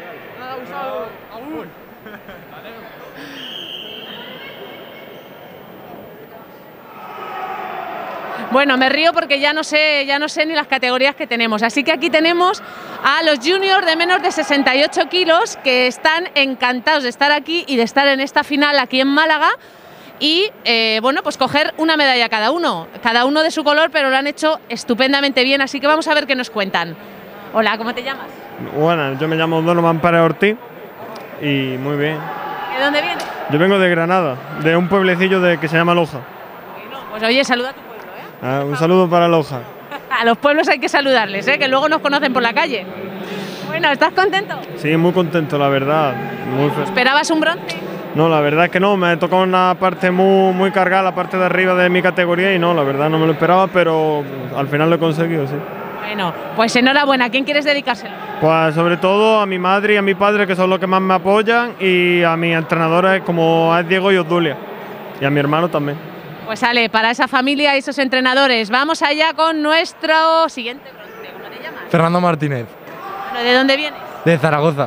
Bueno, me río porque ya no sé ni las categorías que tenemos. Así que aquí tenemos a los juniors de menos de 68 kilos que están encantados de estar aquí y de estar en esta final aquí en Málaga. Y bueno, pues coger una medalla cada uno de su color, pero lo han hecho estupendamente bien, así que vamos a ver qué nos cuentan. Hola, ¿cómo te llamas? Bueno, yo me llamo Donovan Párez Ortiz y muy bien. ¿De dónde vienes? Yo vengo de Granada, de un pueblecillo que se llama Loja. Pues oye, saluda a tu pueblo, ¿eh? Un saludo para Loja. A los pueblos hay que saludarles, ¿eh? Que luego nos conocen por la calle. Bueno, ¿estás contento? Sí, muy contento, la verdad. ¿Esperabas un bronce? No, la verdad es que no, me tocó una parte muy cargada, la parte de arriba de mi categoría y no, la verdad no me lo esperaba, pero al final lo he conseguido, sí. Bueno, pues enhorabuena. ¿A quién quieres dedicárselo? Pues sobre todo a mi madre y a mi padre, que son los que más me apoyan, y a mis entrenadores como es Diego y Obdulia, y a mi hermano también. Pues sale, para esa familia y esos entrenadores. Vamos allá con nuestro siguiente bronce. ¿Cómo te llamas? Fernando Martínez. Bueno, ¿de dónde vienes? De Zaragoza.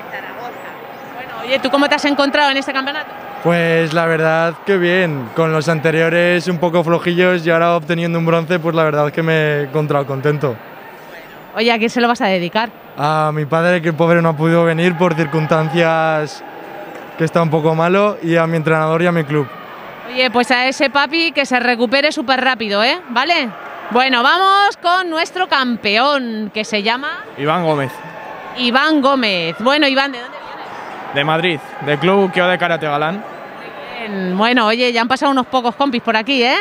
Bueno, oye, ¿tú cómo te has encontrado en este campeonato? Pues la verdad que bien, con los anteriores un poco flojillos y ahora obteniendo un bronce, pues la verdad que me he encontrado contento. Oye, ¿a quién se lo vas a dedicar? A mi padre, que el pobre no ha podido venir por circunstancias que está un poco malo, y a mi entrenador y a mi club. Oye, pues a ese papi que se recupere súper rápido, ¿eh? ¿Vale? Bueno, vamos con nuestro campeón, que se llama Iván Gómez. Iván Gómez. Bueno, Iván, ¿de dónde vienes? De Madrid, del Club Kyo de Karate Galán. Bien. Bueno, oye, ya han pasado unos pocos compis por aquí, ¿eh?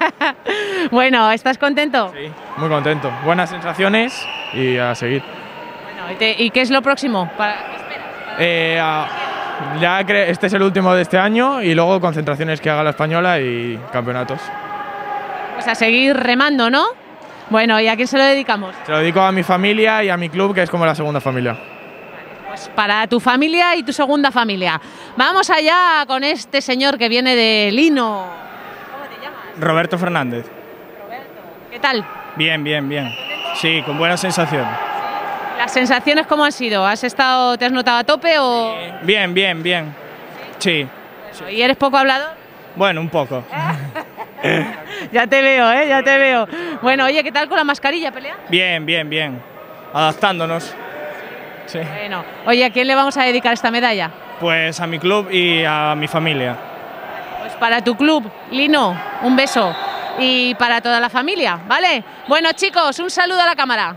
Bueno, ¿estás contento? Sí, muy contento. Buenas sensaciones y a seguir. Bueno, ¿y qué es lo próximo? ¿Qué esperas? Este es el último de este año y luego concentraciones que haga la española y campeonatos. Pues a seguir remando, ¿no? Bueno, ¿y a quién se lo dedicamos? Se lo dedico a mi familia y a mi club, que es como la segunda familia. Pues para tu familia y tu segunda familia. Vamos allá con este señor que viene de Lino. ¿Cómo te llamas? Roberto Fernández. ¿Qué tal? Bien, bien, bien. Sí, con buena sensación. ¿Las sensaciones cómo han sido? ¿Te has notado a tope o...? Bien, bien, bien. Sí. ¿Y eres poco hablador? Bueno, un poco. Ya te veo, ¿eh? Ya te veo. Bueno, oye, ¿qué tal con la mascarilla, pelea? Bien, bien, bien. Adaptándonos. Sí. Bueno, oye, ¿a quién le vamos a dedicar esta medalla? Pues a mi club y a mi familia. Pues para tu club, Lino, un beso. Y para toda la familia, ¿vale? Bueno, chicos, un saludo a la cámara.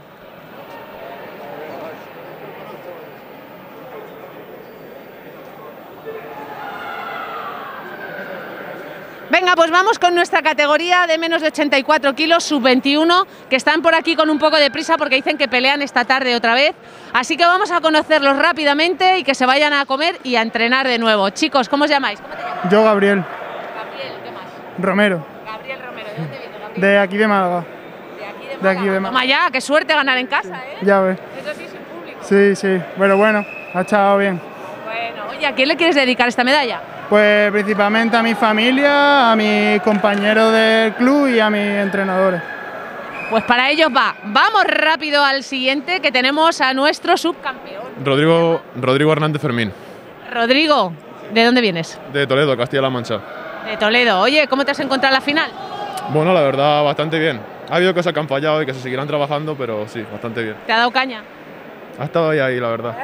Venga, pues vamos con nuestra categoría de menos de 84 kilos, sub-21, que están por aquí con un poco de prisa porque dicen que pelean esta tarde otra vez. Así que vamos a conocerlos rápidamente y que se vayan a comer y a entrenar de nuevo. Chicos, ¿cómo os llamáis? ¿Cómo te llamas? Yo, Gabriel. Gabriel, ¿qué más? Romero. Gabriel Romero, ¿de dónde vienes, Gabriel? De aquí de Málaga. De aquí de Málaga. Toma ya, qué suerte ganar en casa, ¿eh? Ya ves. Eso sí, sin público. Sí, sí. Bueno, ha estado bien. Bueno, oye, ¿a quién le quieres dedicar esta medalla? Pues principalmente a mi familia, a mis compañeros del club y a mis entrenadores. Pues para ellos va. Vamos rápido al siguiente, que tenemos a nuestro subcampeón. Rodrigo Hernández Fermín. Rodrigo, ¿de dónde vienes? De Toledo, Castilla-La Mancha. De Toledo. Oye, ¿cómo te has encontrado en la final? Bueno, la verdad, bastante bien. Ha habido cosas que han fallado y que se seguirán trabajando, pero sí, bastante bien. ¿Te ha dado caña? Ha estado ahí, la verdad.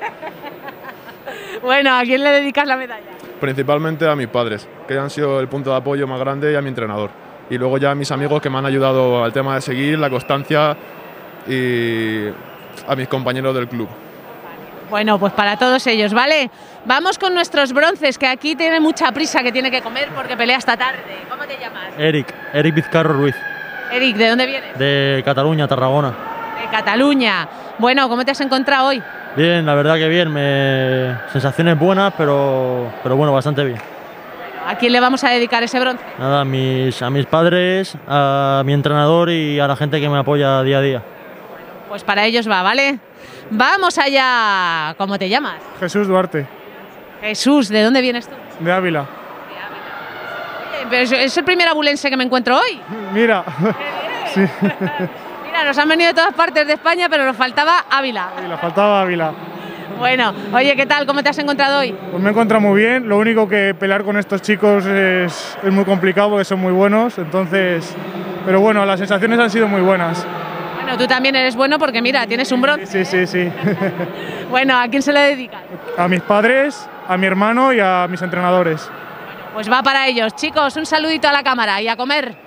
Bueno, ¿a quién le dedicas la medalla? Principalmente a mis padres, que han sido el punto de apoyo más grande, y a mi entrenador. Y luego ya a mis amigos que me han ayudado al tema de seguir, la constancia, y a mis compañeros del club. Bueno, pues para todos ellos, ¿vale? Vamos con nuestros bronces, que aquí tiene mucha prisa, que tiene que comer porque pelea esta tarde. ¿Cómo te llamas? Eric Vizcarro Ruiz. Eric, ¿de dónde vienes? De Cataluña, Tarragona. De Cataluña. Bueno, ¿cómo te has encontrado hoy? Bien, la verdad que bien. Sensaciones buenas, pero bueno, bastante bien. ¿A quién le vamos a dedicar ese bronce? Nada, a mis padres, a mi entrenador y a la gente que me apoya día a día. Pues para ellos va, ¿vale? Vamos allá. ¿Cómo te llamas? Jesús Duarte. Jesús, ¿de dónde vienes tú? De Ávila. Oye, pero es el primer abulense que me encuentro hoy. Mira. Sí. Mira, nos han venido de todas partes de España, pero nos faltaba Ávila. Le faltaba Ávila. Bueno, oye, ¿qué tal? ¿Cómo te has encontrado hoy? Pues me he encontrado muy bien. Lo único que pelear con estos chicos es muy complicado porque son muy buenos. Entonces, pero bueno, las sensaciones han sido muy buenas. Bueno, tú también eres bueno porque mira, tienes un bronce. Sí. Bueno, ¿a quién se le dedica? A mis padres, a mi hermano y a mis entrenadores. Bueno, pues va para ellos. Chicos, un saludito a la cámara y a comer.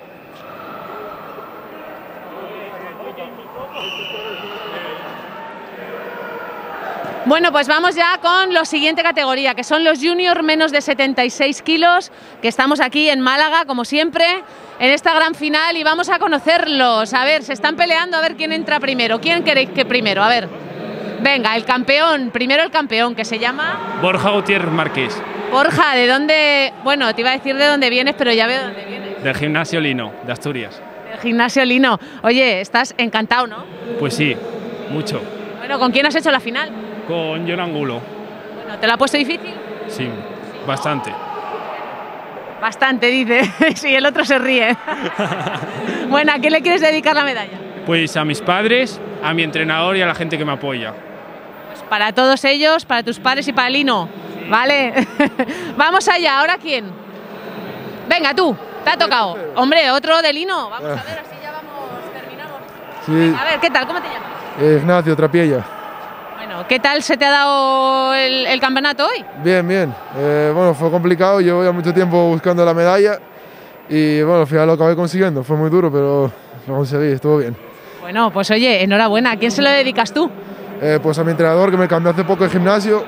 Bueno, pues vamos ya con la siguiente categoría, que son los juniors menos de 76 kilos, que estamos aquí en Málaga, como siempre, en esta gran final y vamos a conocerlos. A ver, se están peleando a ver quién entra primero. ¿Quién queréis que primero? A ver, venga, el campeón, primero el campeón, que se llama... Borja Gutiérrez Márquez. Borja, ¿de dónde...? Bueno, te iba a decir de dónde vienes, pero ya veo de dónde vienes. Del Gimnasio Lino, de Asturias. Del Gimnasio Lino. Oye, estás encantado, ¿no? Pues sí, mucho. Bueno, ¿con quién has hecho la final? Con Jon Angulo. Bueno, ¿te la ha puesto difícil? Sí, bastante. Bastante, dice. Sí, el otro se ríe. Bueno, ¿a quién le quieres dedicar la medalla? Pues a mis padres, a mi entrenador y a la gente que me apoya. Pues para todos ellos, para tus padres y para Lino. Vale. Vamos allá, ¿ahora quién? Venga, tú, te ha tocado. Hombre, otro de Lino. Vamos a ver, así ya vamos, terminamos. Sí. Venga, a ver, ¿qué tal? ¿Cómo te llamas? Ignacio Trapiella. Bueno, ¿qué tal se te ha dado el campeonato hoy? Bien, bien. Bueno, fue complicado, llevo ya mucho tiempo buscando la medalla y bueno, al final lo acabé consiguiendo. Fue muy duro, pero lo conseguí, estuvo bien. Bueno, pues oye, enhorabuena. ¿A quién se lo dedicas tú? Pues a mi entrenador, que me cambió hace poco el gimnasio,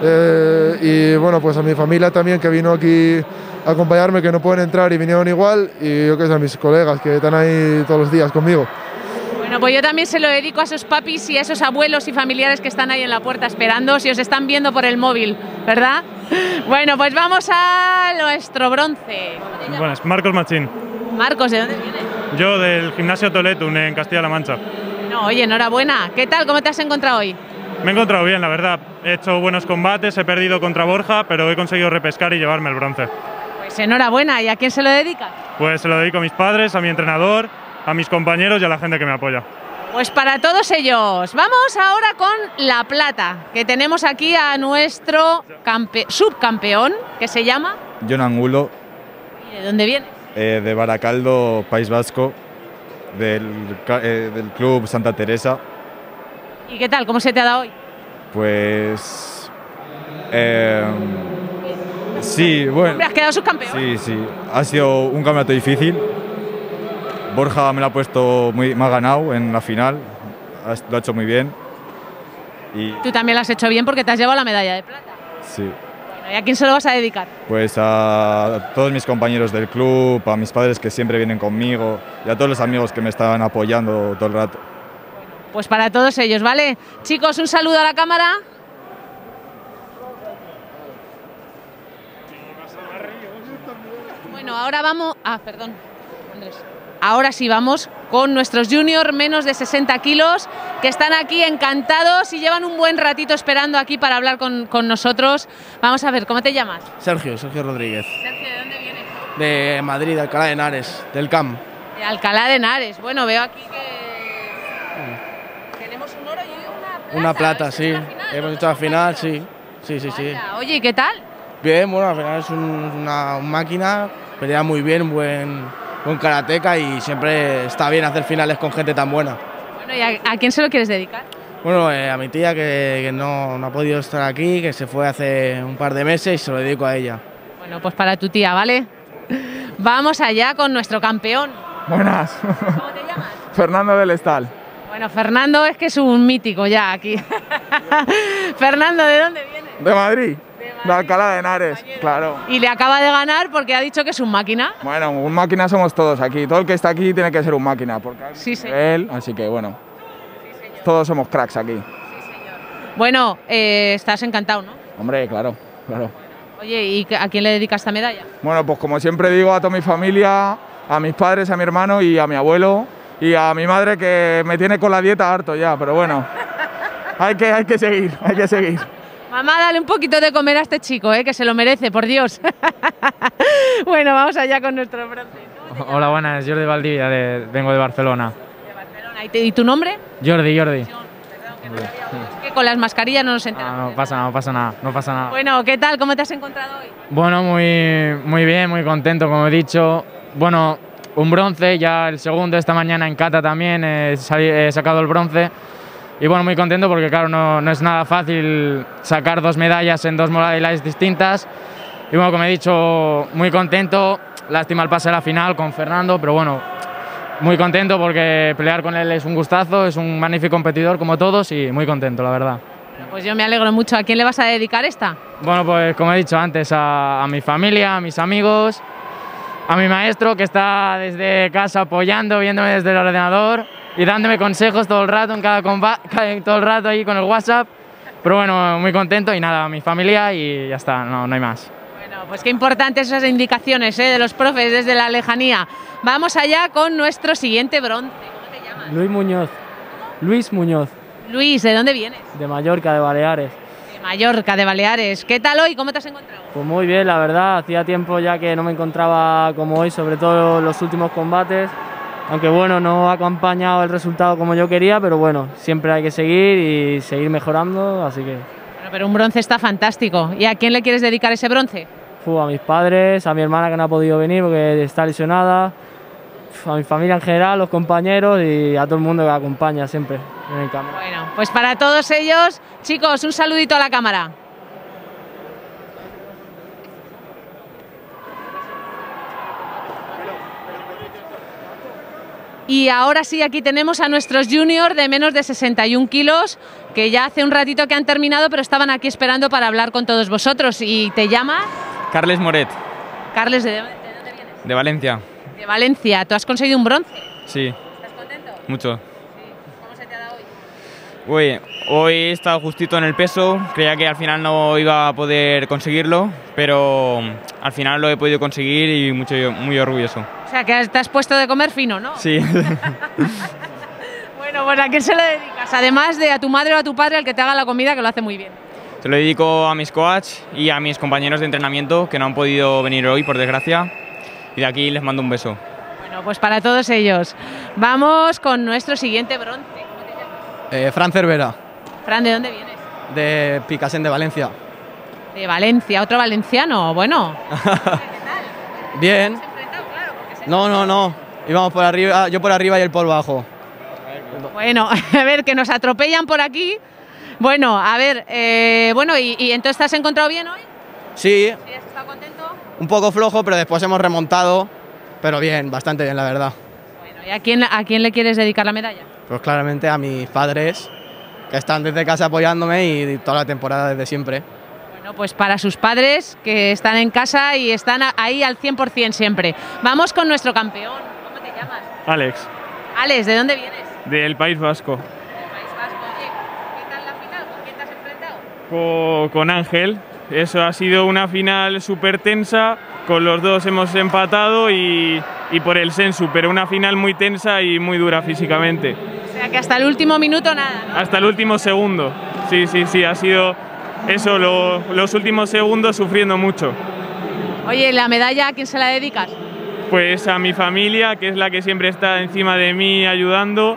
y bueno, pues a mi familia también, que vino aquí a acompañarme, que no pueden entrar y vinieron igual, y yo que sé, a mis colegas que están ahí todos los días conmigo. Bueno, pues yo también se lo dedico a esos papis y a esos abuelos y familiares que están ahí en la puerta esperando, si os están viendo por el móvil, ¿verdad? Bueno, pues vamos a nuestro bronce. Buenas, Marcos Machín. Marcos, ¿de dónde vienes? Yo del Gimnasio Toletun en Castilla-La Mancha. No, oye, enhorabuena. ¿Qué tal? ¿Cómo te has encontrado hoy? Me he encontrado bien, la verdad. He hecho buenos combates, he perdido contra Borja, pero he conseguido repescar y llevarme el bronce. Pues enhorabuena. ¿Y a quién se lo dedicas? Pues se lo dedico a mis padres, a mi entrenador, a mis compañeros y a la gente que me apoya. Pues para todos ellos. Vamos ahora con la plata, que tenemos aquí a nuestro subcampeón, que se llama... Jon Angulo. ¿Y de dónde viene? De Baracaldo, País Vasco, del club Santa Teresa. ¿Y qué tal? ¿Cómo se te ha dado hoy? Pues... sí, bueno... Hombre, has quedado subcampeón. Sí, sí. Ha sido un campeonato difícil. Borja me lo ha puesto me ha ganado en la final. Lo ha hecho muy bien. Y Tú también lo has hecho bien porque te has llevado la medalla de plata. sí. ¿Y a quién se lo vas a dedicar? Pues a todos mis compañeros del club, a mis padres que siempre vienen conmigo y a todos los amigos que me estaban apoyando todo el rato. Pues para todos ellos, ¿vale? Chicos, un saludo a la cámara. Bueno, ahora vamos... Ah, perdón, Andrés. Ahora sí vamos con nuestros juniors menos de 60 kilos, que están aquí encantados y llevan un buen ratito esperando aquí para hablar con nosotros. Vamos a ver, ¿cómo te llamas? Sergio Rodríguez. Sergio, ¿de dónde vienes? De Madrid, de Alcalá de Henares, del CAM. De Alcalá de Henares. Bueno, veo aquí que tenemos un oro y Una plata, sí. Hemos hecho la final, sí. Sí. Oye, ¿y qué tal? Bien, bueno, al final es una máquina, pelea muy bien, buen karateca y siempre está bien hacer finales con gente tan buena. Bueno, ¿y a quién se lo quieres dedicar? Bueno, a mi tía que no ha podido estar aquí, que se fue hace un par de meses y se lo dedico a ella. Bueno, pues para tu tía, ¿vale? Vamos allá con nuestro campeón. Buenas. ¿Cómo te llamas? Fernando del Estal. Bueno, Fernando es que es un mítico ya aquí. Fernando, ¿de dónde vienes? De Madrid. De Alcalá de Henares, claro. Y le acaba de ganar porque ha dicho que es un máquina. Bueno, un máquina somos todos aquí. Todo el que está aquí tiene que ser un máquina. Porque sí, señor. Él, así que bueno, todos somos cracks aquí. Bueno, estás encantado, ¿no? Hombre, claro. Oye, ¿y a quién le dedicas esta medalla? Bueno, pues como siempre digo, a toda mi familia, a mis padres, a mi hermano y a mi abuelo y a mi madre, que me tiene con la dieta harto ya, pero bueno, hay que seguir. Mamá, dale un poquito de comer a este chico, que se lo merece, por Dios. Bueno, vamos allá con nuestro bronce. Hola, buenas, Jordi Valdivia, vengo de Barcelona. De Barcelona. ¿Y tu nombre? Jordi. Es que con las mascarillas no nos enteramos. No pasa nada. Bueno, ¿qué tal? ¿Cómo te has encontrado hoy? Bueno, muy bien, muy contento, como he dicho. Bueno, un bronce, ya el segundo esta mañana en kata también, he sacado el bronce. Y bueno, muy contento porque claro, no es nada fácil sacar dos medallas en dos modalidades distintas. Y bueno, como he dicho, muy contento. Lástima el pase a la final con Fernando, pero bueno, muy contento porque pelear con él es un gustazo, es un magnífico competidor como todos y muy contento, la verdad. Pues yo me alegro mucho. ¿A quién le vas a dedicar esta? Bueno, pues como he dicho antes, a mi familia, a mis amigos, a mi maestro que está desde casa apoyando, viéndome desde el ordenador y dándome consejos todo el rato en cada combate, todo el rato ahí con el WhatsApp. Pero bueno, muy contento y nada, a mi familia y ya está, no hay más. Bueno, pues qué importantes esas indicaciones de los profes desde la lejanía. Vamos allá con nuestro siguiente bronce. ¿Cómo te llamas? Luis Muñoz. Luis Muñoz. Luis, ¿de dónde vienes? De Mallorca, de Baleares. De Mallorca, de Baleares. ¿Qué tal hoy? ¿Cómo te has encontrado? Pues muy bien, la verdad. Hacía tiempo ya que no me encontraba como hoy, sobre todo los últimos combates. Aunque bueno, no ha acompañado el resultado como yo quería, pero bueno, siempre hay que seguir y seguir mejorando, así que... Bueno, pero un bronce está fantástico. ¿Y a quién le quieres dedicar ese bronce? A mis padres, a mi hermana que no ha podido venir porque está lesionada, a mi familia en general, los compañeros y a todo el mundo que acompaña siempre en el camino. Bueno, pues para todos ellos, chicos, un saludito a la cámara. Y ahora sí, aquí tenemos a nuestros juniors de menos de 61 kilos, que ya hace un ratito que han terminado, pero estaban aquí esperando para hablar con todos vosotros. ¿Y te llamas? Carles Moret, Carles, ¿de dónde vienes? de Valencia. De Valencia. ¿Tú has conseguido un bronce? Sí. ¿Estás contento? Mucho. Sí. ¿Cómo se te ha dado hoy? Hoy he estado justito en el peso, creía que al final no iba a poder conseguirlo, pero al final lo he podido conseguir y muy orgulloso. O sea, que te has puesto de comer fino, ¿no? Sí. Bueno, pues ¿a quién se lo dedicas? Además de a tu madre o a tu padre, el que te haga la comida, que lo hace muy bien. Se lo dedico a mis coaches y a mis compañeros de entrenamiento que no han podido venir hoy, por desgracia, y de aquí les mando un beso. Bueno, pues para todos ellos. Vamos con nuestro siguiente bronce. ¿Cómo te llamas? Fran Cervera, Fran, ¿de dónde vienes? de Picasen de Valencia. De Valencia, otro valenciano, bueno. Bien. No. Íbamos por arriba, yo por arriba y él por abajo. Bueno, a ver, que nos atropellan por aquí. Bueno, a ver, ¿y entonces te has encontrado bien hoy? Sí. ¿Sí has estado contento? Un poco flojo, pero después hemos remontado. Pero bien, bastante bien, la verdad. Bueno, ¿y a quién le quieres dedicar la medalla? Pues claramente a mis padres, que están desde casa apoyándome y toda la temporada desde siempre. Bueno, pues para sus padres, que están en casa y están ahí al 100% siempre. Vamos con nuestro campeón. ¿Cómo te llamas? Alex, Alex, ¿de dónde vienes? del País Vasco. País Vasco. Oye, ¿qué tal la final? ¿Con quién te has enfrentado? Con Ángel. Eso ha sido una final súper tensa. Con los dos hemos empatado y por el sensu, pero una final muy tensa y muy dura físicamente. O sea que hasta el último minuto nada, ¿no? Hasta el último segundo. Sí, ha sido eso, los últimos segundos sufriendo mucho. Oye, ¿la medalla a quién se la dedicas? Pues a mi familia, que es la que siempre está encima de mí ayudando,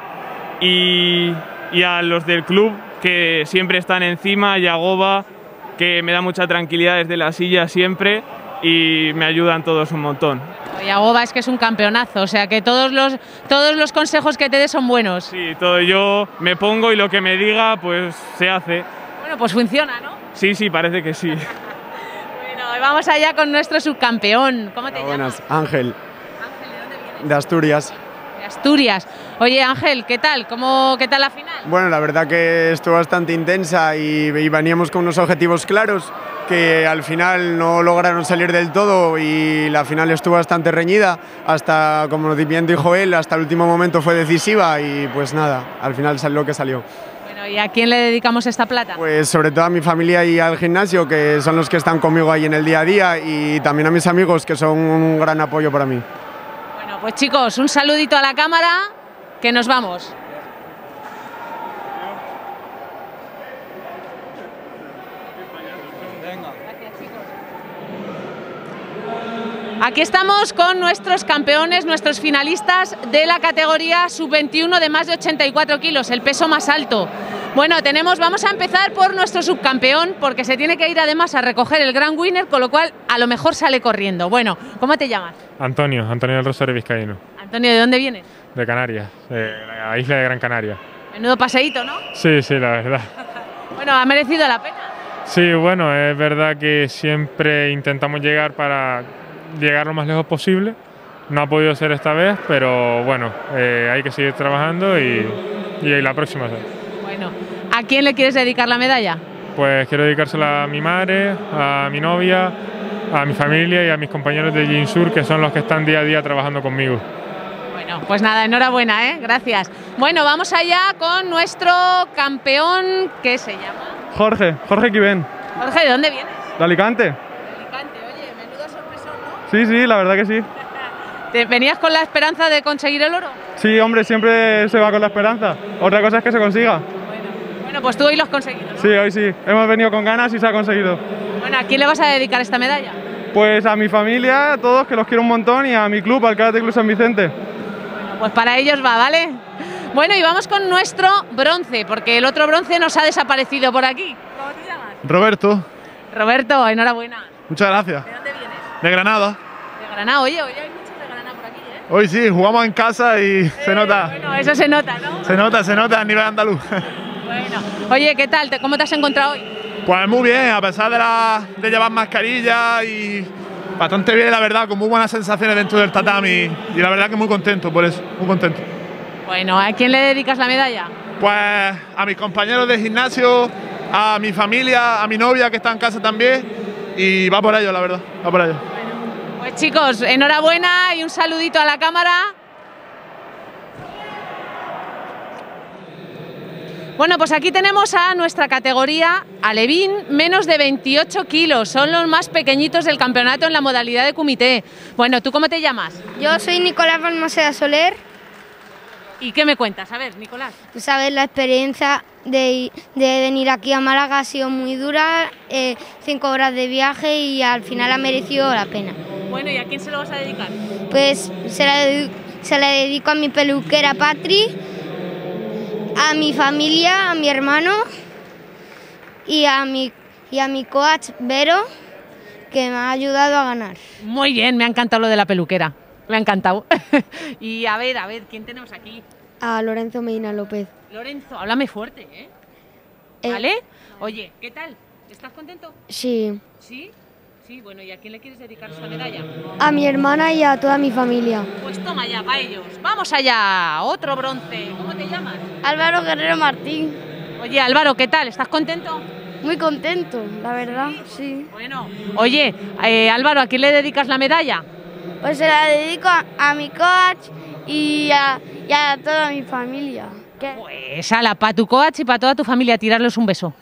y a los del club, que siempre están encima, y a Goba, que me da mucha tranquilidad desde la silla siempre, y me ayudan todos un montón. Y Agoba es que es un campeonazo, o sea que todos los consejos que te dé son buenos. Sí, todo yo me pongo y lo que me diga pues se hace. Bueno, pues funciona, ¿no? Sí, parece que sí. Bueno, vamos allá con nuestro subcampeón. ¿Cómo te llamas? Buenas, Ángel. Ángel, ¿de dónde vienes? De Asturias. De Asturias. Oye, Ángel, ¿qué tal? ¿Qué tal la final? Bueno, la verdad que estuvo bastante intensa y veníamos con unos objetivos claros que al final no lograron salir del todo y la final estuvo bastante reñida hasta, como bien dijo él, hasta el último momento fue decisiva y pues nada, al final salió lo que salió. Bueno, ¿y a quién le dedicamos esta plata? Pues sobre todo a mi familia y al gimnasio, que son los que están conmigo ahí en el día a día, y también a mis amigos, que son un gran apoyo para mí. Bueno, pues chicos, un saludito a la cámara, que nos vamos. Aquí estamos con nuestros campeones, nuestros finalistas de la categoría sub-21 de más de 84 kilos, el peso más alto. Bueno, vamos a empezar por nuestro subcampeón, porque se tiene que ir además a recoger el Grand Winner, con lo cual a lo mejor sale corriendo. Bueno, ¿cómo te llamas? Antonio del Rosario Vizcaíno. Antonio, ¿de dónde vienes? De Canarias, de la isla de Gran Canaria. Menudo paseíto, ¿no? Sí, la verdad. Bueno, ha merecido la pena. Sí, bueno, es verdad que siempre intentamos llegar para llegar lo más lejos posible. No ha podido ser esta vez, pero bueno, hay que seguir trabajando y la próxima vez. Bueno, ¿A quién le quieres dedicar la medalla? Pues quiero dedicársela a mi madre, a mi novia, a mi familia y a mis compañeros de Ginsur, que son los que están día a día trabajando conmigo. Bueno, pues nada, enhorabuena, ¿eh? Gracias. Bueno, vamos allá con nuestro campeón, ¿qué se llama? Jorge Quibén. Jorge, ¿de dónde vienes? ¿De Alicante? Alicante, oye, menudo sorpresón, ¿no? Sí, sí, la verdad que sí. ¿Venías con la esperanza de conseguir el oro? Sí, hombre, siempre se va con la esperanza. Otra cosa es que se consiga. Bueno, pues tú hoy lo has conseguido, ¿no? Sí, hoy sí. Hemos venido con ganas y se ha conseguido. Bueno, ¿a quién le vas a dedicar esta medalla? Pues a mi familia, a todos, que los quiero un montón, y a mi club, al Karate Club San Vicente. Bueno, pues para ellos va, ¿vale? Bueno, y vamos con nuestro bronce, porque el otro bronce nos ha desaparecido por aquí. ¿Cómo te llamas? Roberto, Roberto, enhorabuena. muchas gracias. ¿De dónde vienes? De Granada. De Granada, oye, hoy hay muchos de Granada por aquí, ¿eh? Hoy sí, jugamos en casa y se nota. Bueno, eso se nota, ¿no? Se nota a nivel andaluz. Bueno, oye, ¿qué tal? ¿Cómo te has encontrado hoy? Pues muy bien, a pesar de llevar mascarilla y bastante bien, la verdad, con muy buenas sensaciones dentro del tatami y la verdad que muy contento por eso, muy contento. Bueno, ¿a quién le dedicas la medalla? Pues a mis compañeros de gimnasio, a mi familia, a mi novia que está en casa también y va por ello, la verdad, va por ello. Pues chicos, enhorabuena y un saludito a la cámara. Bueno, pues aquí tenemos a nuestra categoría alevín, menos de 28 kilos. Son los más pequeñitos del campeonato en la modalidad de kumité. Bueno, ¿tú cómo te llamas? Yo soy Nicolás Balmoseda Soler. ¿Y qué me cuentas? A ver, Nicolás. Pues a ver, la experiencia de venir aquí a Málaga ha sido muy dura, 5 horas de viaje y al final ha merecido la pena. Bueno, ¿y a quién se lo vas a dedicar? Pues se la dedico a mi peluquera Patri, a mi familia, a mi hermano y a mi coach Vero, que me ha ayudado a ganar. Muy bien, me ha encantado lo de la peluquera. Me ha encantado. Y a ver, ¿quién tenemos aquí? A Lorenzo Medina López. Lorenzo, háblame fuerte, ¿eh? ¿Vale? Oye, ¿qué tal? ¿Estás contento? Sí. ¿Sí? Sí, bueno, ¿y a quién le quieres dedicar esta medalla? A mi hermana y a toda mi familia. Pues toma ya, para ellos. ¡Vamos allá! Otro bronce. ¿Cómo te llamas? Álvaro Guerrero Martín. Oye, Álvaro, ¿qué tal? ¿Estás contento? Muy contento, la verdad, sí. Bueno, oye, Álvaro, ¿a quién le dedicas la medalla? Pues se la dedico a mi coach y a toda mi familia. Pues para tu coach y para toda tu familia, tirarles un beso.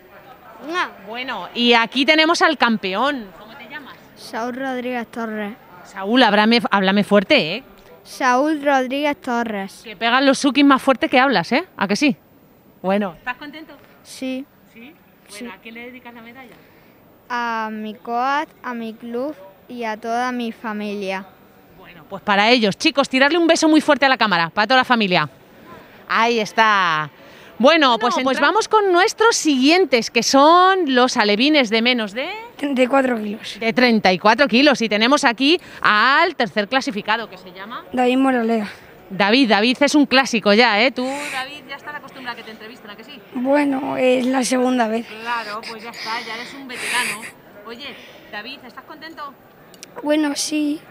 Bueno, y aquí tenemos al campeón. ¿Cómo te llamas? Saúl Rodríguez Torres. Saúl, háblame fuerte, ¿eh? Saúl Rodríguez Torres. Que pegan los sukis más fuerte que hablas, ¿eh? ¿A que sí? Bueno. ¿Estás contento? Sí. ¿Sí? Bueno, ¿a quién le dedicas la medalla? A mi coach, a mi club y a toda mi familia. Bueno, pues para ellos, chicos, tirarle un beso muy fuerte a la cámara, para toda la familia. Ahí está. Bueno, pues vamos con nuestros siguientes, que son los alevines de menos de... 34 kilos. De 34 kilos. Y tenemos aquí al tercer clasificado, que se llama... David Moralea. David es un clásico ya, ¿eh? Tú, David, ya estás acostumbrado a que te entrevisten, ¿a que sí? Bueno, es la segunda vez. Claro, pues ya está, ya eres un veterano. Oye, David, ¿estás contento? Bueno, sí.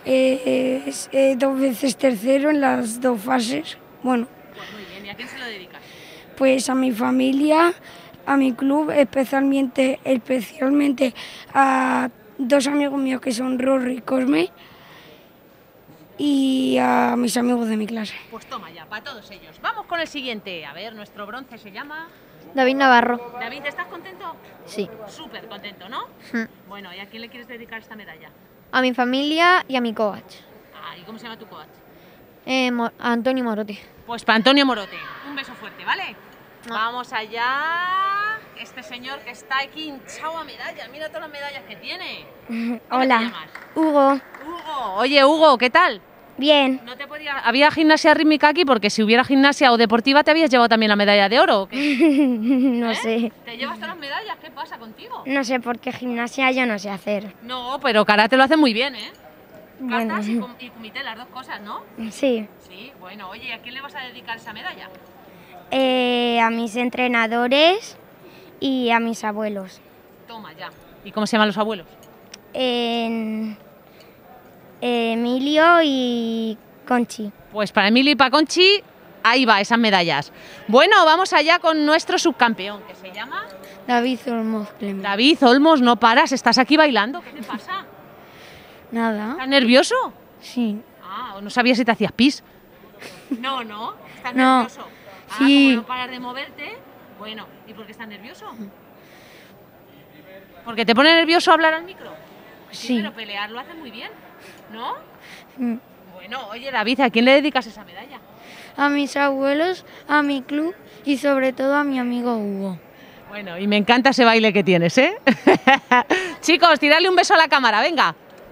2 veces tercero en las 2 fases. Bueno. Pues muy bien, ¿y a quién se lo dedicas? Pues a mi familia, a mi club, especialmente a 2 amigos míos que son Rory y Cosme y a mis amigos de mi clase. Pues toma ya, para todos ellos. Vamos con el siguiente. A ver, nuestro bronce se llama... David Navarro. David, ¿estás contento? Sí. Súper contento, ¿no? Bueno, ¿y a quién le quieres dedicar esta medalla? A mi familia y a mi coach. ¿Y cómo se llama tu coach? Antonio Morote. Pues para Antonio Morote. Un beso fuerte, ¿vale? Vamos allá. Este señor que está aquí hinchado a medallas. Mira todas las medallas que tiene. Hola. ¿Cómo te llamas? Hugo. Hugo. Oye, Hugo, ¿qué tal? Bien. ¿No te ¿Había gimnasia rítmica aquí? Porque si hubiera gimnasia o deportiva, ¿te habías llevado también la medalla de oro? ¿O qué? No sé. ¿Te llevas todas las medallas? ¿Qué pasa contigo? No sé, porque gimnasia yo no sé hacer. No, pero karate lo hace muy bien, ¿eh? Bueno. Castas y kumité, las 2 cosas, ¿no? Sí. Sí, bueno, oye, ¿a quién le vas a dedicar esa medalla? A mis entrenadores y a mis abuelos. Toma ya. ¿Y cómo se llaman los abuelos? Emilio y Conchi. Pues para Emilio y para Conchi, Ahí va, esas medallas. Bueno, vamos allá con nuestro subcampeón, que se llama... David Olmos Clemente. David Olmos, no paras, estás aquí bailando, ¿qué te pasa? Nada. ¿Estás nervioso? Sí. Ah, no sabía si te hacías pis. No, ¿no? ¿Estás No. nervioso? Ah, Sí. como no paras de moverte. Bueno, ¿y por qué estás nervioso? ¿Porque te pone nervioso hablar al micro? Sí. Pero pelear lo haces muy bien, ¿no? Mm. Bueno, oye David, ¿a quién le dedicas esa medalla? A mis abuelos, a mi club y sobre todo a mi amigo Hugo. Bueno, y me encanta ese baile que tienes, ¿eh? Chicos, tirarle un beso a la cámara, venga.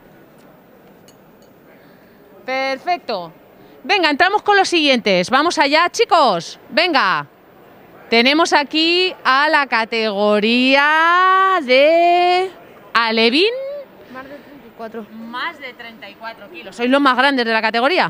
Perfecto. Venga, entramos con los siguientes. Vamos allá, chicos. Venga. Tenemos aquí a la categoría de alevín. Más de 34. Más de 34 kilos. ¿Sois los más grandes de la categoría?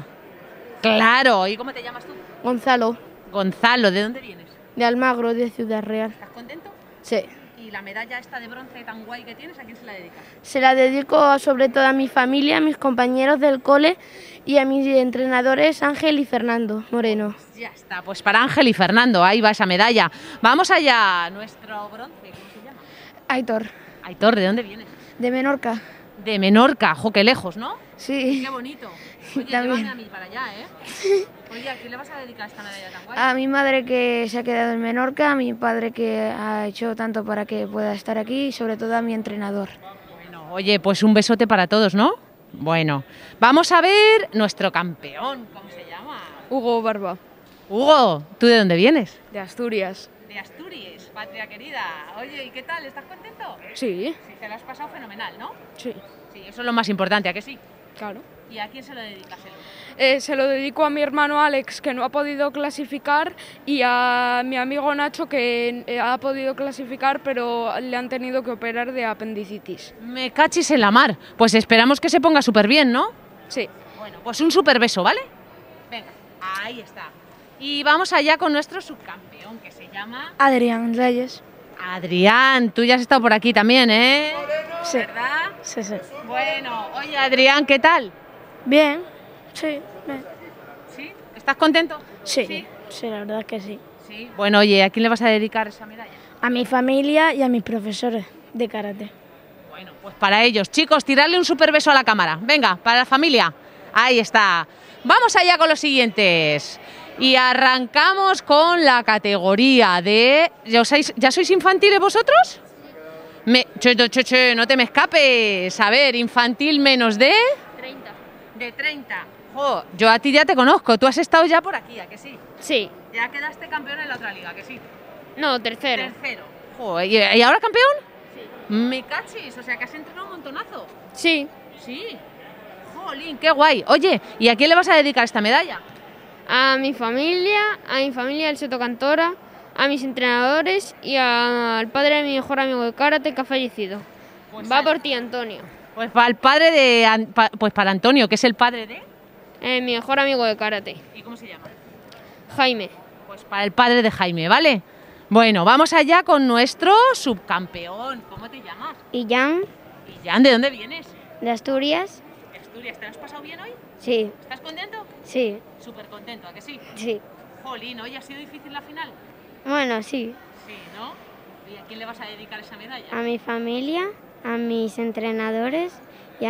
Claro. ¿Y cómo te llamas tú? Gonzalo, Gonzalo. ¿De dónde vienes? de Almagro, de Ciudad Real. ¿Estás contento? Sí. ¿Y la medalla esta de bronce tan guay que tienes, a quién se la dedicas? Se la dedico sobre todo a mi familia, a mis compañeros del cole y a mis entrenadores Ángel y Fernando Moreno. Ya está, pues para Ángel y Fernando, ahí va esa medalla. Vamos allá, nuestro bronce, ¿cómo se llama? Aitor, Aitor, ¿de dónde vienes? de Menorca. De Menorca, jo, qué lejos, ¿no? Sí. Qué bonito. Oye, También. llévame a mí para allá, ¿eh? Oye, ¿a quién le vas a dedicar esta medalla tan guay? A mi madre que se ha quedado en Menorca, a mi padre que ha hecho tanto para que pueda estar aquí y sobre todo a mi entrenador. Bueno, oye, pues un besote para todos, ¿no? Bueno, vamos a ver nuestro campeón, ¿cómo se llama? Hugo Barba, Hugo, ¿tú de dónde vienes? de Asturias. De Asturias, patria querida. Oye, ¿y qué tal? ¿Estás contento? Sí. Sí, te lo has pasado fenomenal, ¿no? Sí. Sí, eso es lo más importante, ¿a que sí? Claro. ¿Y a quién se lo dedicas el Se lo dedico a mi hermano Alex, que no ha podido clasificar, y a mi amigo Nacho, que ha podido clasificar, pero le han tenido que operar de apendicitis. Me cachis en la mar. Pues esperamos que se ponga súper bien, ¿no? Sí. Bueno, pues un súper beso, ¿vale? Venga, ahí está. Y vamos allá con nuestro subcampeón, que se llama... Adrián Reyes. Adrián, tú ya has estado por aquí también, ¿eh? Sí. ¿Verdad? Sí, sí. Bueno, oye Adrián, ¿qué tal? Bien, sí, bien. ¿Sí? ¿Estás contento? Sí, sí, la verdad que sí. Sí. Bueno, oye, ¿a quién le vas a dedicar esa medalla? A mi familia y a mis profesores de karate. Bueno, pues para ellos. Chicos, tirarle un súper beso a la cámara. Venga, para la familia. Ahí está. Vamos allá con los siguientes. Y arrancamos con la categoría de... ¿Ya sois infantiles vosotros? Che, no te me escapes. A ver, infantil menos de... 30. De 30. Jo, yo a ti ya te conozco. Tú has estado ya por aquí, ¿a que sí? Sí. Ya quedaste campeón en la otra liga, ¿a que sí? No, tercero. Tercero. Jo, ¿y ahora campeón? Sí. Me cachis, o sea que has entrenado un montonazo. Sí. Sí. Jolín, qué guay. Oye, ¿y a quién le vas a dedicar esta medalla? A mi familia del Seto Cantora, a mis entrenadores y al padre de mi mejor amigo de karate que ha fallecido. Pues Va por ti, Antonio. Pues para el padre de... Pues para Antonio, que es el padre de... Mi mejor amigo de karate. ¿Y cómo se llama? Jaime. Pues para el padre de Jaime, ¿vale? Bueno, vamos allá con nuestro subcampeón. ¿Cómo te llamas? Illán, Jan, ¿de dónde vienes? de Asturias. De Asturias. ¿Te lo has pasado bien hoy? Sí, ¿Estás contento? sí, Súper contento, ¿a que sí? sí. Jolín, ¿hoy ha sido difícil la final? Bueno, sí. Sí, ¿no? ¿Y a quién le vas a dedicar esa medalla? A mi familia, a mis entrenadores y a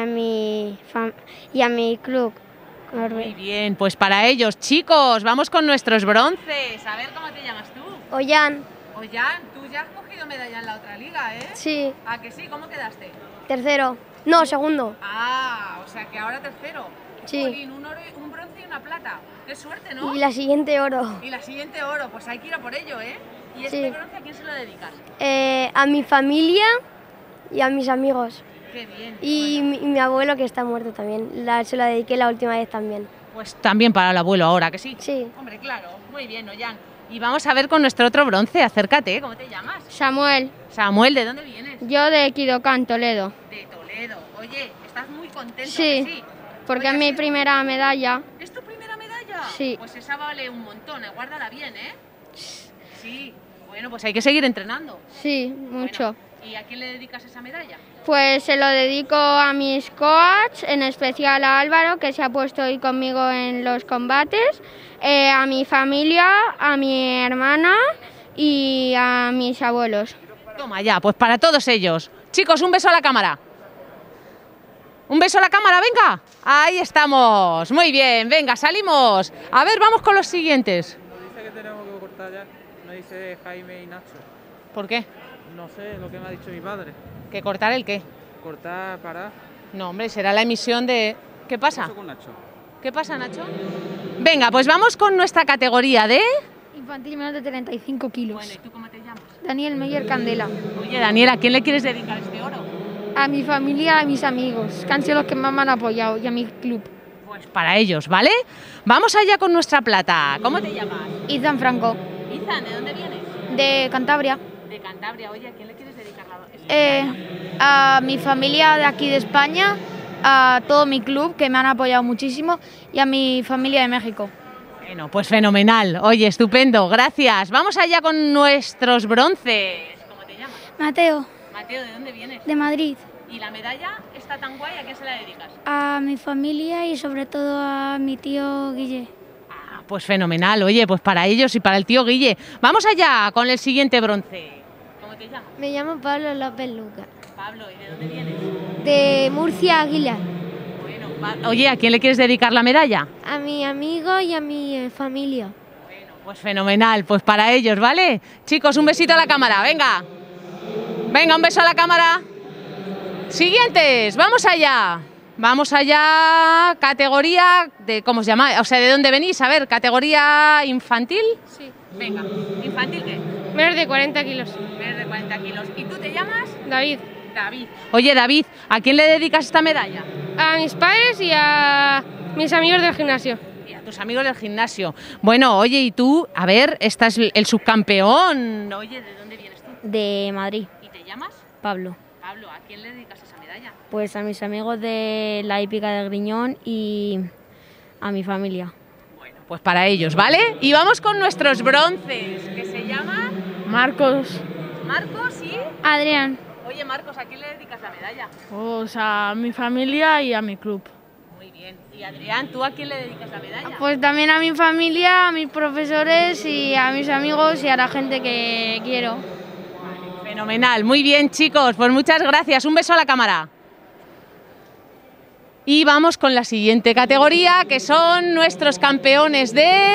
mi club. Muy bien, pues para ellos, chicos, vamos con nuestros bronces. A ver, ¿cómo te llamas tú? Ollán, Ollán, tú ya has cogido medalla en la otra liga, ¿eh? sí, ¿A que sí? ¿Cómo quedaste? tercero. No, segundo. Ah, o sea que ahora tercero. Sí. Jolín, un bronce y una plata. Qué suerte, ¿no? Y la siguiente oro. Y la siguiente oro, pues hay que ir a por ello, ¿eh? ¿Y este Sí. bronce a quién se lo dedicas? A mi familia y a mis amigos. Qué bien. Y mi abuelo que está muerto también. Se la dediqué la última vez también. Pues también para el abuelo ahora, ¿que sí? Sí. Hombre, claro. Muy bien, Ollán. Y vamos a ver con nuestro otro bronce. Acércate, ¿cómo te llamas? Samuel, Samuel, ¿de dónde vienes? yo de Kidokan, Toledo. De Toledo. Oye, ¿estás muy contento? Sí, ¿Que sí? porque Oye, es mi ¿sí? primera medalla. ¿Es tu primera medalla? Sí. Pues esa vale un montón, guárdala bien, ¿eh? Sí. Bueno, pues hay que seguir entrenando. Sí, mucho. Bueno, ¿Y a quién le dedicas esa medalla? Pues se lo dedico a mis coaches, en especial a Álvaro, que se ha puesto hoy conmigo en los combates, a mi familia, a mi hermana y a mis abuelos. Toma ya, pues para todos ellos. Chicos, un beso a la cámara. Un beso a la cámara, venga. Ahí estamos. Muy bien, venga, salimos. A ver, vamos con los siguientes. Dice que tenemos que cortar ya. No dice Jaime y Nacho. ¿Por qué? No sé, lo que me ha dicho mi padre. ¿Que cortar el qué? Cortar, parar. No, hombre, será la emisión de... ¿Qué pasa? Eso con Nacho. ¿Qué pasa, Nacho? Venga, pues vamos con nuestra categoría de... Infantil menos de 35 kilos. Bueno, ¿y tú cómo te llamas? Daniel Meyer Candela. Oye, Daniel, ¿a quién le quieres dedicar este oro? A mi familia, a mis amigos, que han sido los que más me han apoyado, y a mi club. Pues para ellos, ¿vale? Vamos allá con nuestra plata. ¿Cómo te llamas? Izan Franco. Izan, ¿de dónde vienes? De Cantabria. De Cantabria. Oye, ¿a quién le quieres dedicar la A mi familia de aquí de España, a todo mi club, que me han apoyado muchísimo, y a mi familia de México. Bueno, pues fenomenal. Oye, estupendo. Gracias. Vamos allá con nuestros bronces. ¿Cómo te llamas? Mateo, Mateo, ¿de dónde vienes? de Madrid. ¿Y la medalla está tan guay? ¿A quién se la dedicas? A mi familia y sobre todo a mi tío Guille. Pues fenomenal. Oye, pues para ellos y para el tío Guille. Vamos allá con el siguiente bronce. ¿Cómo te llamas? Me llamo Pablo López Luca. Pablo, ¿y de dónde vienes? De Murcia, Aguilar. Bueno, oye, ¿a quién le quieres dedicar la medalla? A mi amigo y a mi familia. Pues fenomenal, pues para ellos, ¿vale? Chicos, un besito a la cámara, venga. Venga, un beso a la cámara. Siguientes, vamos allá. Vamos allá, categoría de, ¿cómo se llama? O sea, ¿de dónde venís? A ver, categoría infantil. Sí. Venga, ¿infantil qué? Menos de 40 kilos. Menos de 40 kilos. ¿Y tú te llamas? David. David. Oye, David, ¿a quién le dedicas esta medalla? A mis padres y a mis amigos del gimnasio. Y a tus amigos del gimnasio. Bueno, oye, y tú, a ver, estás el subcampeón. Oye, ¿de dónde vienes tú? De Madrid. ¿Y te llamas? Pablo. Pablo, ¿a quién le dedicas esa medalla? Pues a mis amigos de la hípica del Griñón y a mi familia. Pues para ellos, ¿vale? Y vamos con nuestros bronces, que se llaman... Marcos. Marcos y... Adrián. Oye, Marcos, ¿a quién le dedicas la medalla? Pues a mi familia y a mi club. Muy bien. Y Adrián, ¿tú a quién le dedicas la medalla? Pues también a mi familia, a mis profesores y a mis amigos y a la gente que quiero. Fenomenal. Muy bien, chicos. Pues muchas gracias. Un beso a la cámara. Y vamos con la siguiente categoría, que son nuestros campeones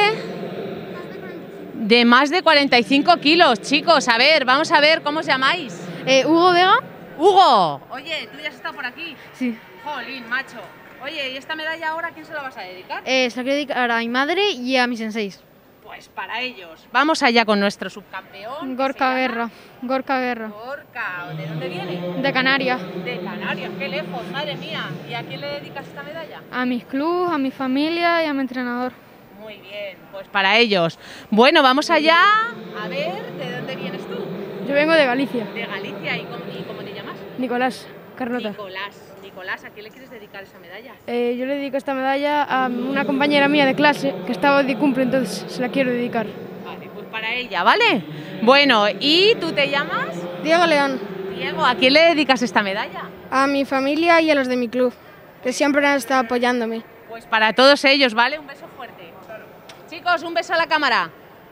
de más de 45 kilos. Chicos, a ver, vamos a ver, ¿cómo os llamáis? Hugo Vega. Hugo. Oye, ¿tú ya has estado por aquí? Sí. Jolín, macho. Oye, ¿y esta medalla ahora a quién se la vas a dedicar? Se la quiero dedicar a mi madre y a mis senseis. Pues para ellos. Vamos allá con nuestro subcampeón. Gorka Guerra. Gorka Guerra. Gorka, ¿de dónde viene? De Canarias. De Canarias, qué lejos, madre mía. ¿Y a quién le dedicas esta medalla? A mis clubes, a mi familia y a mi entrenador. Muy bien, pues para ellos. Bueno, vamos allá. A ver, ¿de dónde vienes tú? Yo vengo de Galicia. De Galicia, ¿y cómo te llamas? Nicolás Carnota. Nicolás, ¿a quién le quieres dedicar esa medalla? Yo le dedico esta medalla a una compañera mía de clase que estaba de cumple, entonces se la quiero dedicar. Vale, pues para ella, ¿vale? Bueno, ¿y tú te llamas? Diego León. Diego, ¿a quién le dedicas esta medalla? A mi familia y a los de mi club, que siempre han estado apoyándome. Pues para todos ellos, ¿vale? Un beso fuerte. Chicos, un beso a la cámara.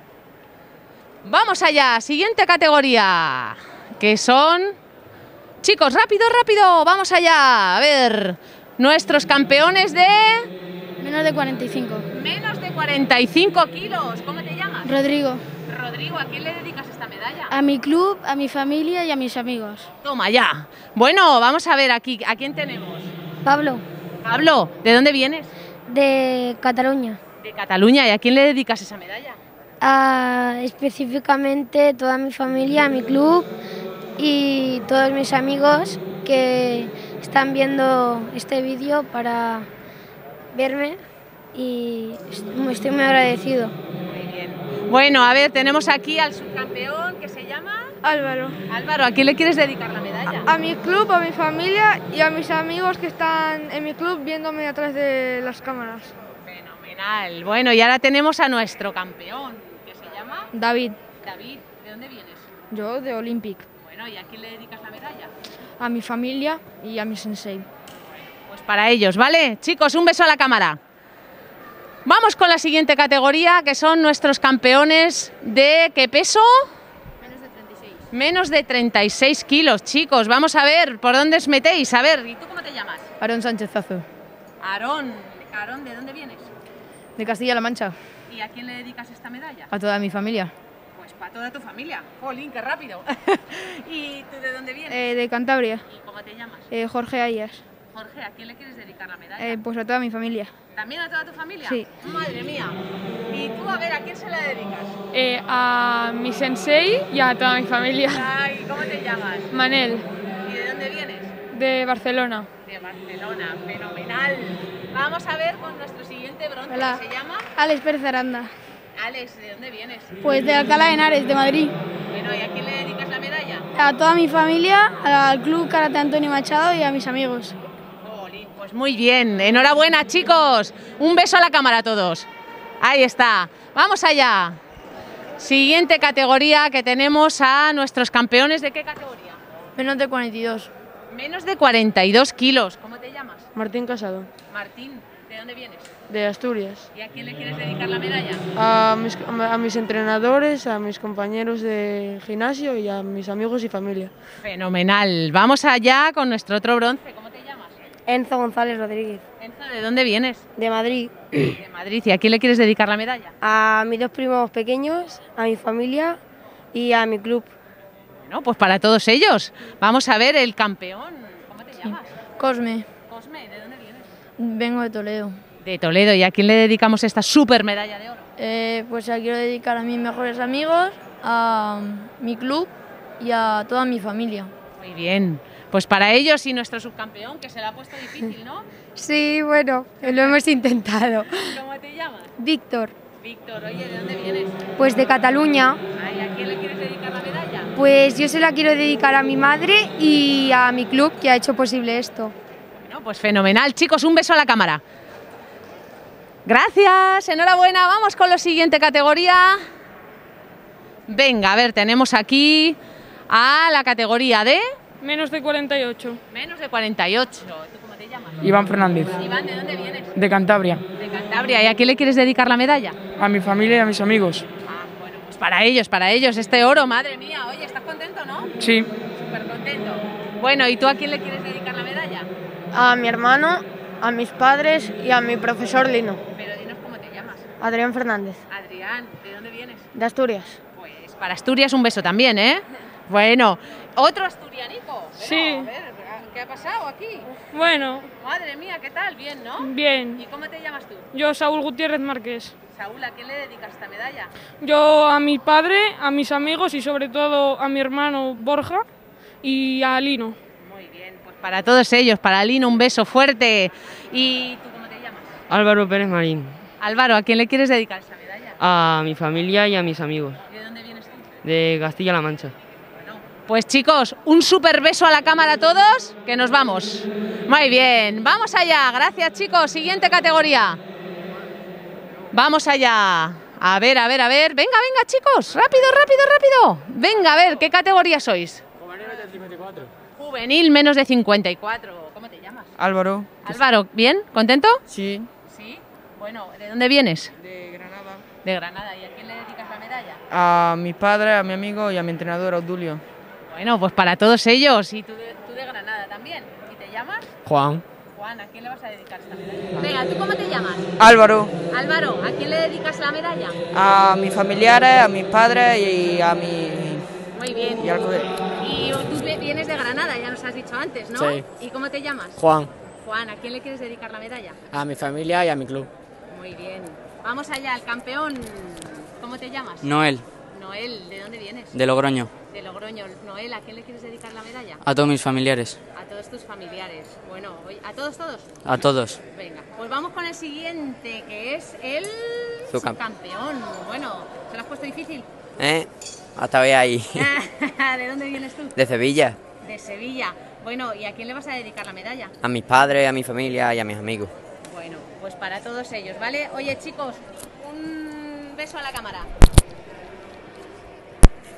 Vamos allá, siguiente categoría, que son... Chicos, rápido, rápido, vamos allá. A ver, nuestros campeones de... Menos de 45. Menos de 45 kilos. ¿Cómo te llamas? Rodrigo. Rodrigo, ¿a quién le dedicas esta medalla? A mi club, a mi familia y a mis amigos. Toma ya. Bueno, vamos a ver aquí, ¿a quién tenemos? Pablo. Pablo, ¿de dónde vienes? De Cataluña. De Cataluña, ¿y a quién le dedicas esa medalla? Específicamente toda mi familia, a mi club y todos mis amigos que están viendo este vídeo para verme y estoy muy agradecido. Muy bien. Bueno, a ver, tenemos aquí al subcampeón que se llama... Álvaro. Álvaro, ¿a quién le quieres dedicar la medalla? A mi club, a mi familia y a mis amigos que están en mi club viéndome a través de las cámaras. Fenomenal. Bueno, y ahora tenemos a nuestro campeón, que se llama... David. David, ¿de dónde vienes? Yo de Olympic. Bueno, ¿y a quién le dedicas la medalla? A mi familia y a mi sensei. Pues para ellos, ¿vale? Chicos, un beso a la cámara. Vamos con la siguiente categoría, que son nuestros campeones de ¿qué peso? Menos de 36. Menos de 36 kilos, chicos. Vamos a ver por dónde os metéis. A ver, ¿y tú cómo te llamas? Aarón Sánchez-Zazo, Aarón, ¿de dónde vienes? de Castilla-La Mancha, ¿Y a quién le dedicas esta medalla? a toda mi familia. Pues para toda tu familia. Jolín, qué rápido. ¿Y tú de dónde vienes? De Cantabria, ¿Y cómo te llamas? Jorge Ayas, Jorge, ¿a quién le quieres dedicar la medalla? pues a toda mi familia. ¿También a toda tu familia? Sí. Madre mía. ¿Y tú, a ver, a quién se la dedicas? A mi sensei y a toda mi familia. Ay, ¿cómo te llamas? Manel, ¿Y de dónde vienes? de Barcelona. De Barcelona, fenomenal. Vamos a ver con nuestro siguiente bronce. Hola. ¿Se llama? Alex Pérez Aranda. Alex, ¿de dónde vienes? Pues de Alcalá de Henares, de Madrid. Bueno, ¿y a quién le dedicas la medalla? A toda mi familia, al Club Karate Antonio Machado y a mis amigos. Pues muy bien, enhorabuena, chicos. Un beso a la cámara a todos. Ahí está. Vamos allá. Siguiente categoría, que tenemos a nuestros campeones. ¿De qué categoría? Menos de 42. Menos de 42 kilos. ¿Cómo te llamas? Martín Casado, Martín, ¿de dónde vienes? de Asturias. ¿Y a quién le quieres dedicar la medalla? A mis entrenadores, a mis compañeros de gimnasio y a mis amigos y familia. Fenomenal. Vamos allá con nuestro otro bronce. ¿Cómo te llamas? Enzo González Rodríguez. Enzo, ¿de dónde vienes? De Madrid. De Madrid. ¿Y a quién le quieres dedicar la medalla? A mis dos primos pequeños, a mi familia y a mi club. Bueno, pues para todos ellos. Vamos a ver el campeón. ¿Cómo te llamas? Cosme, Cosme, ¿de dónde vienes? vengo de Toledo. De Toledo. ¿Y a quién le dedicamos esta super medalla de oro? Pues la quiero dedicar a mis mejores amigos, a mi club y a toda mi familia. Muy bien. Pues para ellos y nuestro subcampeón, que se le ha puesto difícil, ¿no? Sí, bueno, lo hemos intentado. ¿Cómo te llamas? Víctor, Víctor, oye, ¿de dónde vienes? pues de Cataluña. Ay, ¿a quién le quieres dedicar la medalla? Pues yo se la quiero dedicar a mi madre y a mi club que ha hecho posible esto. Bueno, pues fenomenal. Chicos, un beso a la cámara. Gracias, enhorabuena. Vamos con la siguiente categoría. Venga, a ver, tenemos aquí a la categoría de... Menos de 48. Menos de 48. ¿Tú cómo te llamas? Iván Fernández, Iván, ¿de dónde vienes? de Cantabria. De Cantabria. ¿Y a quién le quieres dedicar la medalla? A mi familia y a mis amigos. Pues para ellos, este oro, madre mía. Oye, ¿estás contento, no? Sí. Súper contento. Bueno, ¿y tú a quién le quieres dedicar la medalla? A mi hermano, a mis padres y a mi profesor Lino. Pero dinos cómo te llamas. Adrián Fernández, Adrián, ¿de dónde vienes? de Asturias. Pues para Asturias un beso también, ¿eh? Bueno, otro asturianico. Sí. A ver, ¿qué ha pasado aquí? Bueno, Madre mía, ¿qué tal? Bien, ¿no? bien. ¿Y cómo te llamas tú? Yo, Saúl Gutiérrez Márquez. Saúl, ¿a quién le dedicas esta medalla? Yo a mi padre, a mis amigos y sobre todo a mi hermano Borja y a Lino. Muy bien, pues para todos ellos, para Lino un beso fuerte. ¿Y tú cómo te llamas? Álvaro Pérez Marín, Álvaro, ¿a quién le quieres dedicar esta medalla? a mi familia y a mis amigos, ¿De dónde vienes tú? de Castilla-La Mancha. Pues chicos, un súper beso a la cámara a todos, que nos vamos. Muy bien, vamos allá. Gracias, chicos. Siguiente categoría. Vamos allá. A ver. Venga, chicos. Rápido. Venga, a ver, ¿qué categoría sois? Juvenil menos de 54. ¿Cómo te llamas? Álvaro. Álvaro, ¿bien? ¿Contento? Sí. Sí. Bueno, ¿de dónde vienes? De Granada. De Granada. ¿Y a quién le dedicas la medalla? A mi padre, a mi amigo y a mi entrenador Obdulio. Bueno, pues para todos ellos. Y tú de Granada también. ¿Y te llamas? Juan. Juan, ¿a quién le vas a dedicar esta medalla? Venga, ¿tú cómo te llamas? Álvaro. Álvaro, ¿a quién le dedicas la medalla? A mis familiares, a mis padres y a mi... Muy bien. Y al colegio. Y tú vienes de Granada, ya nos has dicho antes, ¿no? Sí. ¿Y cómo te llamas? Juan. Juan, ¿a quién le quieres dedicar la medalla? A mi familia y a mi club. Muy bien. Vamos allá, el campeón. ¿Cómo te llamas? Noel, Noel, ¿de dónde vienes? de Logroño. De Logroño. Noel, ¿a quién le quieres dedicar la medalla? A todos mis familiares. A todos tus familiares. Bueno, ¿a todos? A todos. Venga, pues vamos con el siguiente, que es el subcampeón. Bueno, ¿se lo has puesto difícil? Hasta hoy ahí. ¿De dónde vienes tú? De Sevilla. De Sevilla. Bueno, ¿y a quién le vas a dedicar la medalla? A mis padres, a mi familia y a mis amigos. Bueno, pues para todos ellos, ¿vale? Oye, chicos, un beso a la cámara.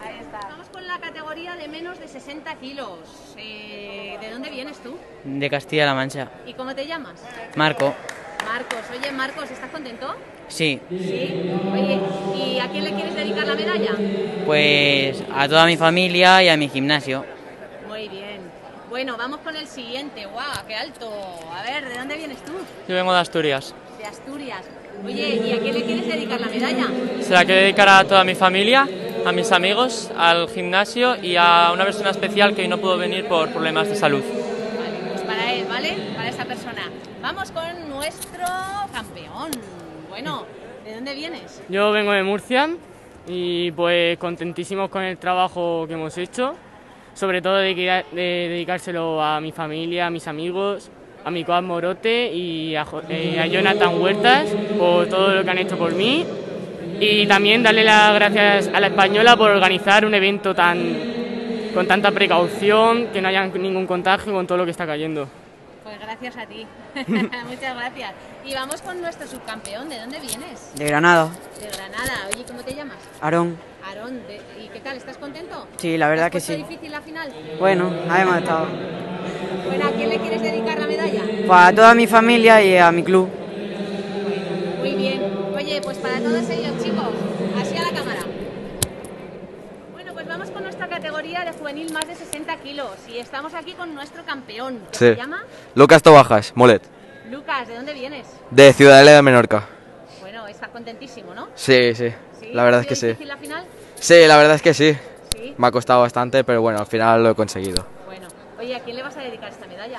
Ahí está. Vamos con la categoría de menos de 60 kilos. ¿De dónde vienes tú? De Castilla-La Mancha. ¿Y cómo te llamas? Marco. Marcos. Oye, Marcos, ¿estás contento? Sí. Sí. Oye, ¿y a quién le quieres dedicar la medalla? Pues a toda mi familia y a mi gimnasio. Muy bien. Bueno, vamos con el siguiente. ¡Guau! ¡Qué alto! A ver, ¿de dónde vienes tú? Yo vengo de Asturias. De Asturias. Oye, ¿y a quién le quieres dedicar la medalla? Se la quiero dedicar a toda mi familia, a mis amigos, al gimnasio y a una persona especial que hoy no pudo venir por problemas de salud. Vale, pues para él, ¿vale? Para esa persona. Vamos con nuestro campeón. Bueno, ¿de dónde vienes? Yo vengo de Murcia y pues contentísimos con el trabajo que hemos hecho, sobre todo de dedicárselo a mi familia, a mis amigos, a mi coach Morote y a Jonathan Huertas por todo lo que han hecho por mí, y también darle las gracias a la Española por organizar un evento con tanta precaución, que no haya ningún contagio con todo lo que está cayendo. Pues gracias a ti. Muchas gracias. Y vamos con nuestro subcampeón. ¿De dónde vienes? De Granada. De Granada. Oye, ¿cómo te llamas? Aarón. Aarón. ¿Y qué tal? ¿Estás contento? Sí, la verdad ¿Te que has puesto sí. difícil la final? Bueno, ahí hemos estado. Bueno, ¿a quién le quieres dedicar la medalla? Pues a toda mi familia y a mi club. Muy bien. Oye, pues para todos ellos, chicos, así a la cámara. Bueno, pues vamos con nuestra categoría de juvenil más de 60 kilos y estamos aquí con nuestro campeón, que se llama Lucas Tobajas, Molet, Lucas. ¿De dónde vienes? de Ciudadela de Menorca. Bueno, estás contentísimo, ¿no? Sí, sí, la verdad es que ¿Ha sido sí. difícil la final? Sí, la verdad es que sí. Sí. Me ha costado bastante, pero bueno, al final lo he conseguido. Bueno, oye, ¿a quién le vas a dedicar esta medalla?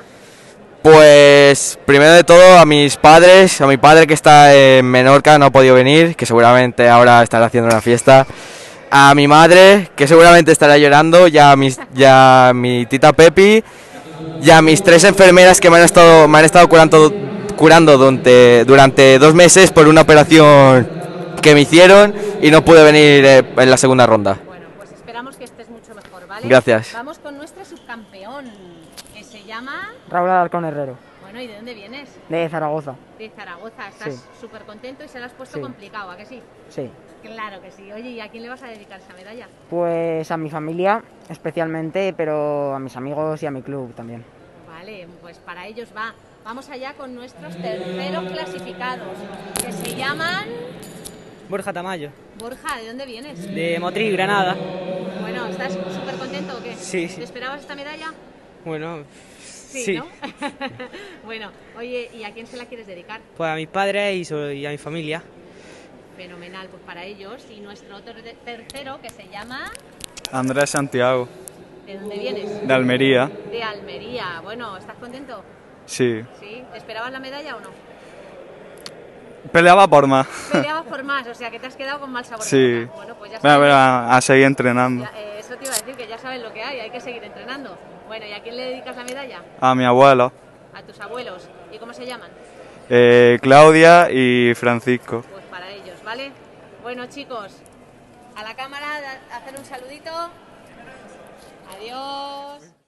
Pues primero de todo a mis padres, a mi padre que está en Menorca, no ha podido venir, que seguramente ahora estará haciendo una fiesta. A mi madre, que seguramente estará llorando, y a mi tita Pepi, y a mis 3 enfermeras que me han estado curando durante 2 meses por una operación que me hicieron y no pude venir en la segunda ronda. Bueno, pues esperamos que estés mucho mejor, ¿vale? Gracias. Vamos con nuestro subcampeón, que se llama... Raúl Alarcón Herrero. Bueno, ¿y de dónde vienes? De Zaragoza. De Zaragoza. Estás Sí. súper contento y se lo has puesto Sí. complicado, ¿a que sí? Sí. Claro que sí. Oye, ¿y a quién le vas a dedicar esa medalla? Pues a mi familia especialmente, pero a mis amigos y a mi club también. Vale, pues para ellos va. Vamos allá con nuestros terceros clasificados, que se llaman... Borja Tamayo. Borja, ¿de dónde vienes? De Motril, Granada. Bueno, ¿estás súper contento o qué? Sí, sí. ¿Te esperabas esta medalla? Bueno, Sí, ¿no? Bueno, oye, ¿y a quién se la quieres dedicar? Pues a mis padres y a mi familia. Fenomenal, pues para ellos. Y nuestro otro tercero, que se llama... Andrés Santiago, ¿De dónde vienes? de Almería. De Almería. Bueno, ¿estás contento? Sí. ¿Sí? ¿Te esperabas la medalla o no? Peleaba por más. Peleabas por más, o sea que te has quedado con mal sabor de Sí. boca. Bueno, pues ya Voy a, sabes. ver a seguir entrenando. Eso te iba a decir, que ya sabes lo que hay que seguir entrenando. Bueno, ¿y a quién le dedicas la medalla? A mi abuelo, A tus abuelos. ¿Y cómo se llaman? Claudia y Francisco. Pues para ellos, ¿vale? Bueno, chicos, a la cámara, hacer un saludito. Adiós.